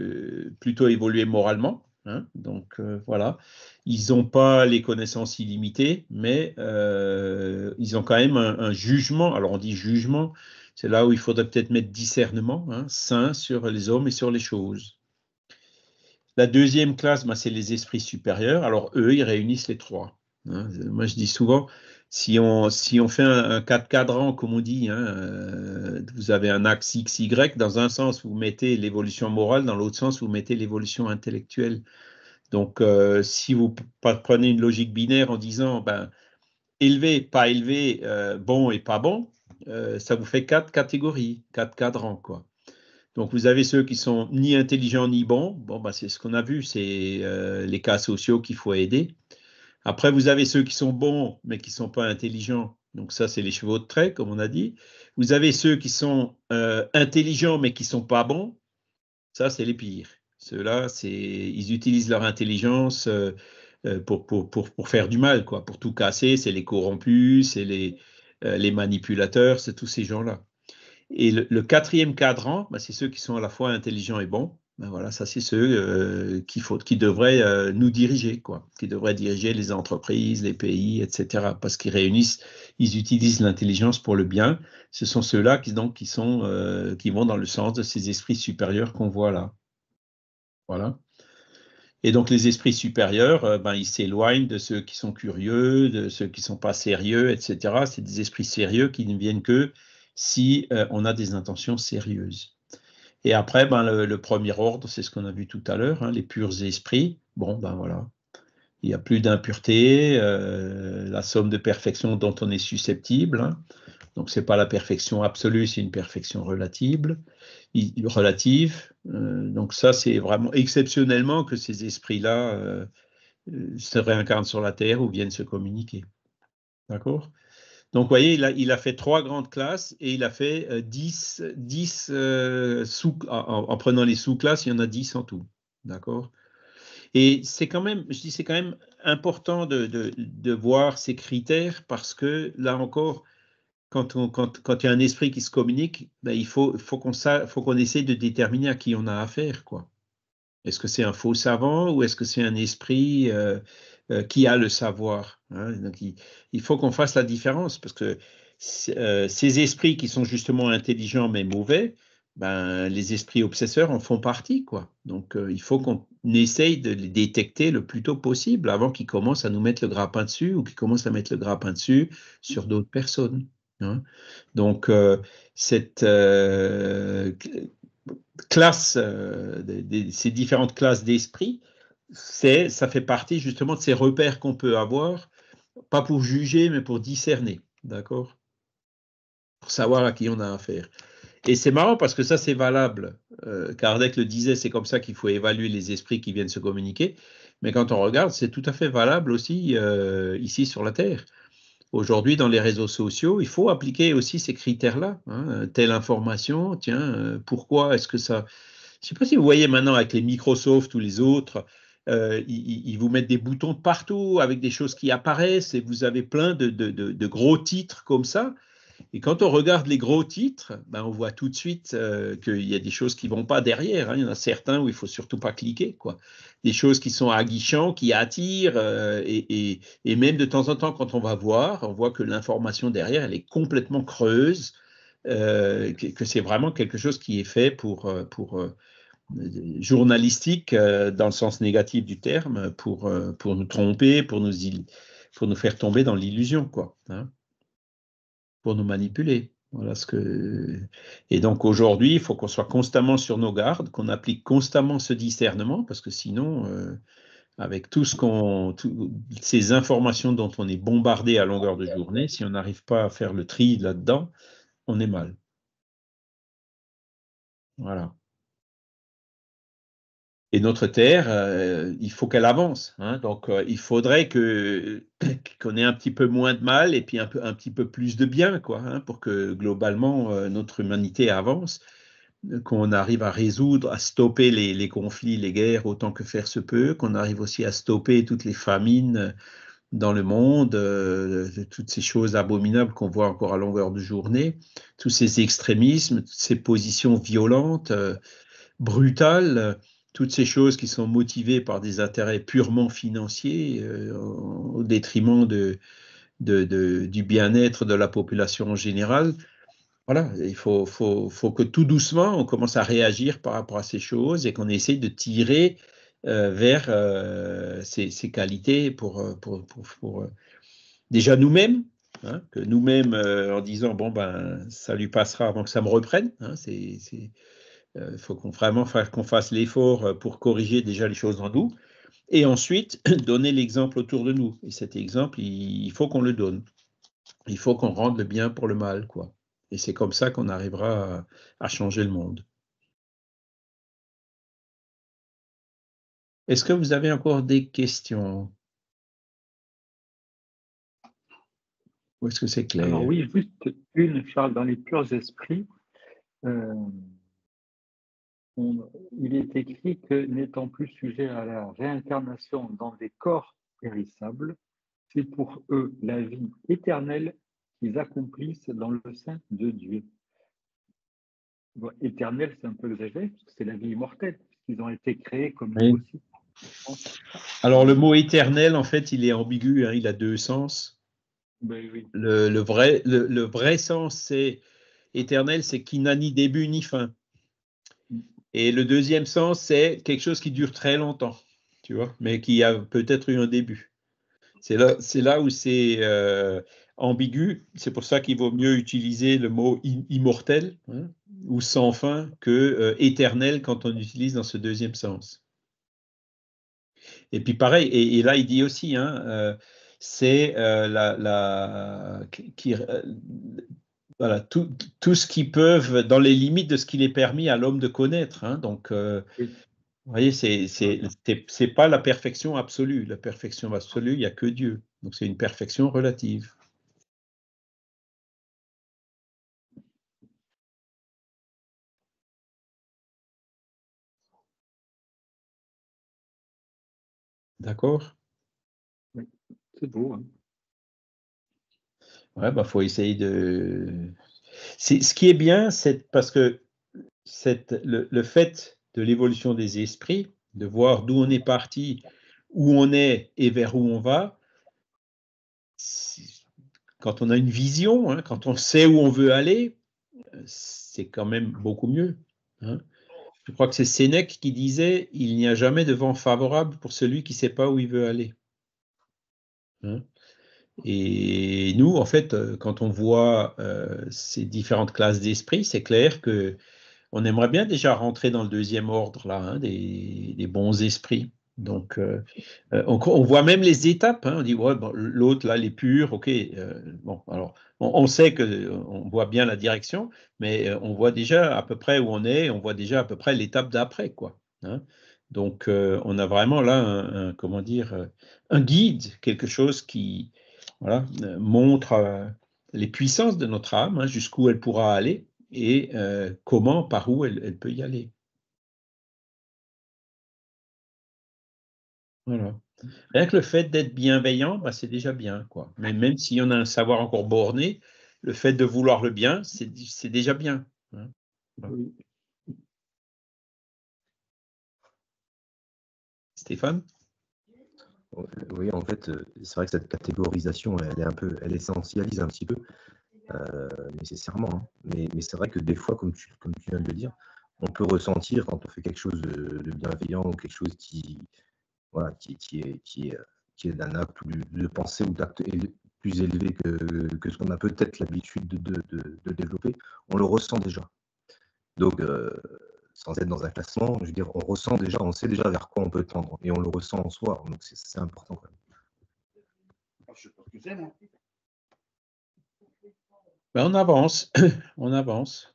hein. Donc voilà, ils n'ont pas les connaissances illimitées, mais ils ont quand même un jugement. Alors on dit jugement, c'est là où il faudrait peut-être mettre discernement, hein, sain sur les hommes et sur les choses. La 2e classe, ben, c'est les esprits supérieurs. Alors eux, ils réunissent les trois. Hein. Moi, je dis souvent, si on fait un 4 cadran, comme on dit, hein, vous avez un axe X, Y, dans un sens, vous mettez l'évolution morale, dans l'autre sens, vous mettez l'évolution intellectuelle. Donc, si vous prenez une logique binaire en disant, ben, élevé, pas élevé, bon et pas bon, ça vous fait 4 catégories, 4 cadrans, quoi. Donc, vous avez ceux qui sont ni intelligents ni bons. Bon, ben, c'est ce qu'on a vu, c'est les cas sociaux qu'il faut aider. Après, vous avez ceux qui sont bons, mais qui ne sont pas intelligents. Donc ça, c'est les chevaux de trait, comme on a dit. Vous avez ceux qui sont intelligents, mais qui ne sont pas bons. Ça, c'est les pires. Ceux-là, ils utilisent leur intelligence pour faire du mal, quoi, pour tout casser. C'est les corrompus, c'est les manipulateurs, c'est tous ces gens-là. Et le 4e cadran, c'est ceux qui sont à la fois intelligents et bons. Ben voilà, ça c'est ceux qui devraient nous diriger, quoi, qui devraient diriger les entreprises, les pays, etc. Parce ils utilisent l'intelligence pour le bien. Ce sont ceux-là qui vont dans le sens de ces esprits supérieurs qu'on voit là. Voilà. Et donc les esprits supérieurs, ils s'éloignent de ceux qui sont curieux, de ceux qui ne sont pas sérieux, etc. C'est des esprits sérieux qui ne viennent que si on a des intentions sérieuses. Et après, le premier ordre, c'est ce qu'on a vu tout à l'heure, hein, les purs esprits. Bon, ben voilà, il n'y a plus d'impureté, la somme de perfection dont on est susceptible. Hein. Donc, ce n'est pas la perfection absolue, c'est une perfection relative. Donc, ça, c'est vraiment exceptionnellement que ces esprits-là se réincarnent sur la Terre ou viennent se communiquer. D'accord ? Donc, vous voyez, il a fait 3 grandes classes et il a fait 10 en prenant les sous-classes, il y en a 10 en tout. D'accord? Et c'est quand même important de voir ces critères parce que, là encore, quand il y a un esprit qui se communique, il faut qu'on essaie de déterminer à qui on a affaire, quoi. Est-ce que c'est un faux savant ou est-ce que c'est un esprit qui a le savoir, hein? Donc, il faut qu'on fasse la différence parce que ces esprits qui sont justement intelligents mais mauvais, ben, les esprits obsesseurs en font partie, quoi. Donc, il faut qu'on essaye de les détecter le plus tôt possible avant qu'ils commencent à nous mettre le grappin dessus ou qu'ils commencent à mettre le grappin dessus sur d'autres personnes. Hein. Donc, cette classe, ces différentes classes d'esprit, ça fait partie justement de ces repères qu'on peut avoir, pas pour juger, mais pour discerner, d'accord? Pour savoir à qui on a affaire. Et c'est marrant parce que ça, c'est valable. Kardec le disait, c'est comme ça qu'il faut évaluer les esprits qui viennent se communiquer. Mais quand on regarde, c'est tout à fait valable aussi ici sur la Terre. Aujourd'hui, dans les réseaux sociaux, il faut appliquer aussi ces critères-là. Hein. Telle information, tiens, pourquoi est-ce que ça... Je ne sais pas si vous voyez maintenant avec les Microsoft ou les autres, ils vous mettent des boutons de partout avec des choses qui apparaissent et vous avez plein de gros titres comme ça. Et quand on regarde les gros titres, ben on voit tout de suite qu'il y a des choses qui ne vont pas derrière. Hein. Il y en a certains où il ne faut surtout pas cliquer, quoi. Des choses qui sont aguichantes, qui attirent, et même de temps en temps, quand on va voir, on voit que l'information derrière, elle est complètement creuse, que c'est vraiment quelque chose qui est fait pour journalistique, dans le sens négatif du terme, pour nous tromper, pour nous faire tomber dans l'illusion, quoi. Hein. Pour nous manipuler. Voilà ce que... Et donc aujourd'hui, il faut qu'on soit constamment sur nos gardes, qu'on applique constamment ce discernement, parce que sinon, avec toutes ces informations dont on est bombardé à longueur de journée, si on n'arrive pas à faire le tri là-dedans, on est mal. Voilà. Et notre Terre, il faut qu'elle avance. Hein. Donc, il faudrait qu'on ait un petit peu moins de mal et puis un petit peu plus de bien, quoi, hein, pour que globalement notre humanité avance, qu'on arrive à résoudre, à stopper les conflits, les guerres autant que faire se peut, qu'on arrive aussi à stopper toutes les famines dans le monde, toutes ces choses abominables qu'on voit encore à longueur de journée, tous ces extrémismes, toutes ces positions violentes, brutales, toutes ces choses qui sont motivées par des intérêts purement financiers, au détriment du bien-être de la population en général. Voilà, il faut que tout doucement, on commence à réagir par rapport à ces choses et qu'on essaye de tirer vers ces qualités pour déjà nous-mêmes, hein, que nous-mêmes, en disant, bon, ben, ça lui passera avant que ça me reprenne. Hein, il faut qu'on fasse l'effort pour corriger déjà les choses en nous et ensuite donner l'exemple autour de nous. Et cet exemple, il faut qu'on le donne. Il faut qu'on rende le bien pour le mal, quoi. Et c'est comme ça qu'on arrivera à changer le monde. Est-ce que vous avez encore des questions? Ou est-ce que c'est clair? Alors oui, juste une, Charles, dans les purs esprits, il est écrit que n'étant plus sujet à la réincarnation dans des corps périssables, c'est pour eux la vie éternelle qu'ils accomplissent dans le sein de Dieu. Bon, éternel, c'est un peu exagéré, parce que c'est la vie immortelle, puisqu'ils ont été créés comme nous aussi. Alors le mot éternel, en fait, il est ambigu, hein, il a deux sens. Ben, oui. Le vrai sens, c'est éternel, c'est qui n'a ni début ni fin. Et le deuxième sens, c'est quelque chose qui dure très longtemps, tu vois, mais qui a peut-être eu un début. C'est là où c'est ambigu. C'est pour ça qu'il vaut mieux utiliser le mot immortel, hein, ou sans fin que éternel quand on utilise dans ce deuxième sens. Et puis pareil, et là il dit aussi, hein, c'est voilà, tout ce qu'ils peuvent, dans les limites de ce qu'il est permis à l'homme de connaître. Hein, donc, Oui. vous voyez, c'est pas la perfection absolue. La perfection absolue, il n'y a que Dieu. Donc, c'est une perfection relative. D'accord? Oui. C'est beau. Hein. Ouais, bah, faut essayer de... Ce qui est bien, c'est parce que le fait de l'évolution des esprits, de voir d'où on est parti, où on est et vers où on va, quand on a une vision, hein, quand on sait où on veut aller, c'est quand même beaucoup mieux. Hein. Je crois que c'est Sénèque qui disait « Il n'y a jamais de vent favorable pour celui qui ne sait pas où il veut aller. Hein. » Et nous, en fait, quand on voit ces différentes classes d'esprit, c'est clair qu'on aimerait bien déjà rentrer dans le deuxième ordre là, hein, des bons esprits. Donc, on voit même les étapes. Hein, on dit, ouais, bon, l'autre, là, les purs, ok. Bon, alors, on sait qu'on voit bien la direction, mais on voit déjà à peu près où on est, on voit déjà à peu près l'étape d'après, quoi. Hein. Donc, on a vraiment là, comment dire, un guide, quelque chose qui voilà, montre les puissances de notre âme, hein, jusqu'où elle pourra aller et comment, par où elle peut y aller. Voilà. Rien que le fait d'être bienveillant, bah, c'est déjà bien, quoi. Mais même si on a un savoir encore borné, le fait de vouloir le bien, c'est déjà bien. Hein. Voilà. Stéphane? Oui, en fait, c'est vrai que cette catégorisation, elle essentialise un petit peu, nécessairement. Hein. Mais c'est vrai que des fois, comme tu viens de le dire, on peut ressentir quand on fait quelque chose de bienveillant ou quelque chose qui est d'un acte ou de pensée ou d'acte plus élevé que ce qu'on a peut-être l'habitude de développer, on le ressent déjà. Donc, sans être dans un classement, je veux dire, on sait déjà vers quoi on peut tendre et on le ressent en soi. Donc, c'est important quand même. Je sais pas ce que c'est, moi. Ben, on avance, on avance.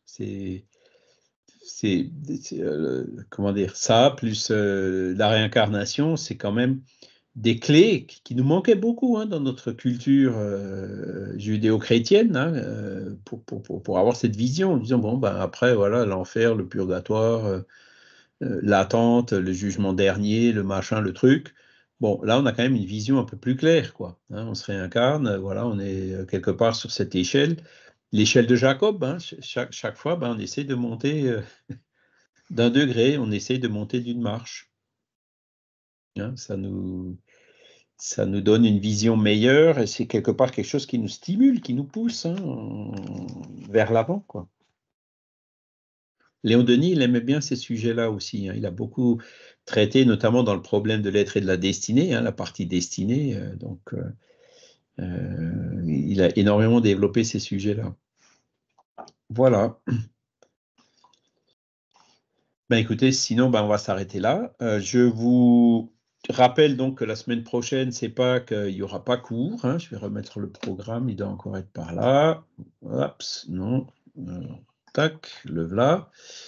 Comment dire, ça, plus la réincarnation, c'est quand même des clés qui nous manquaient beaucoup hein, dans notre culture judéo-chrétienne, hein, pour avoir cette vision, en disant, bon, ben, après, voilà, l'enfer, le purgatoire, l'attente, le jugement dernier, le machin, le truc. Bon, là, on a quand même une vision un peu plus claire, quoi. Hein, on se réincarne, voilà, on est quelque part sur cette échelle. L'échelle de Jacob, hein, chaque fois, ben, on essaie de monter d'un degré, on essaie de monter d'une marche. Hein, ça nous donne une vision meilleure et c'est quelque part quelque chose qui nous stimule, qui nous pousse hein, vers l'avant, quoi. Léon Denis, il aimait bien ces sujets-là aussi. Hein. Il a beaucoup traité, notamment dans le problème de l'être et de la destinée, hein, la partie destinée. Il a énormément développé ces sujets-là. Voilà. Ben, écoutez, sinon, ben, on va s'arrêter là. Je vous rappelle donc que la semaine prochaine, c'est Pâques, il n'y aura pas cours. Hein. Je vais remettre le programme, il doit encore être par là. Oups, non. Tac, le voilà.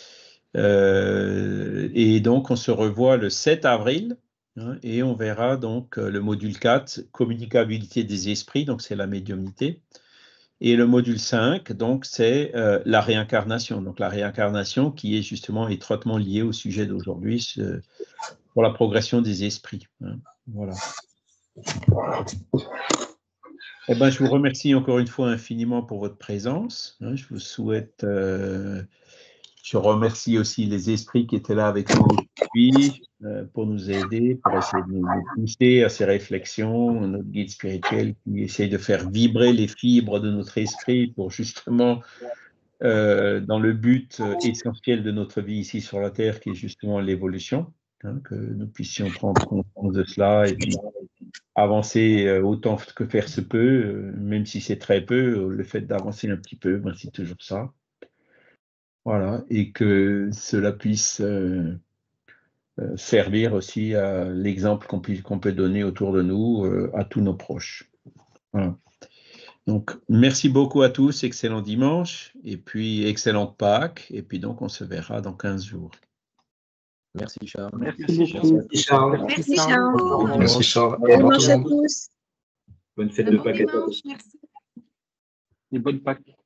Et donc, on se revoit le 7 avril hein, et on verra donc le module 4, communicabilité des esprits, donc c'est la médiumnité. Et le module 5, donc, c'est la réincarnation. Donc, la réincarnation qui est justement étroitement liée au sujet d'aujourd'hui pour la progression des esprits. Hein. Voilà. Eh ben, je vous remercie encore une fois infiniment pour votre présence. Hein. Je vous souhaite... je remercie aussi les esprits qui étaient là avec nous aujourd'hui pour nous aider, pour essayer de nous pousser à ces réflexions, notre guide spirituel qui essaye de faire vibrer les fibres de notre esprit pour justement, dans le but essentiel de notre vie ici sur la Terre, qui est justement l'évolution, hein, que nous puissions prendre conscience de cela et puis avancer autant que faire se peut, même si c'est très peu, le fait d'avancer un petit peu, ben, c'est toujours ça. Voilà, et que cela puisse servir aussi à l'exemple qu'on peut donner autour de nous à tous nos proches. Voilà. Donc, merci beaucoup à tous, excellent dimanche, et puis excellente Pâques, et puis donc on se verra dans 15 jours. Merci Charles. Merci beaucoup. Merci Charles. Merci Charles. Merci Charles. Bon dimanche à tous. Bonne fête de Pâques à tous. Merci. Et bonne Pâques.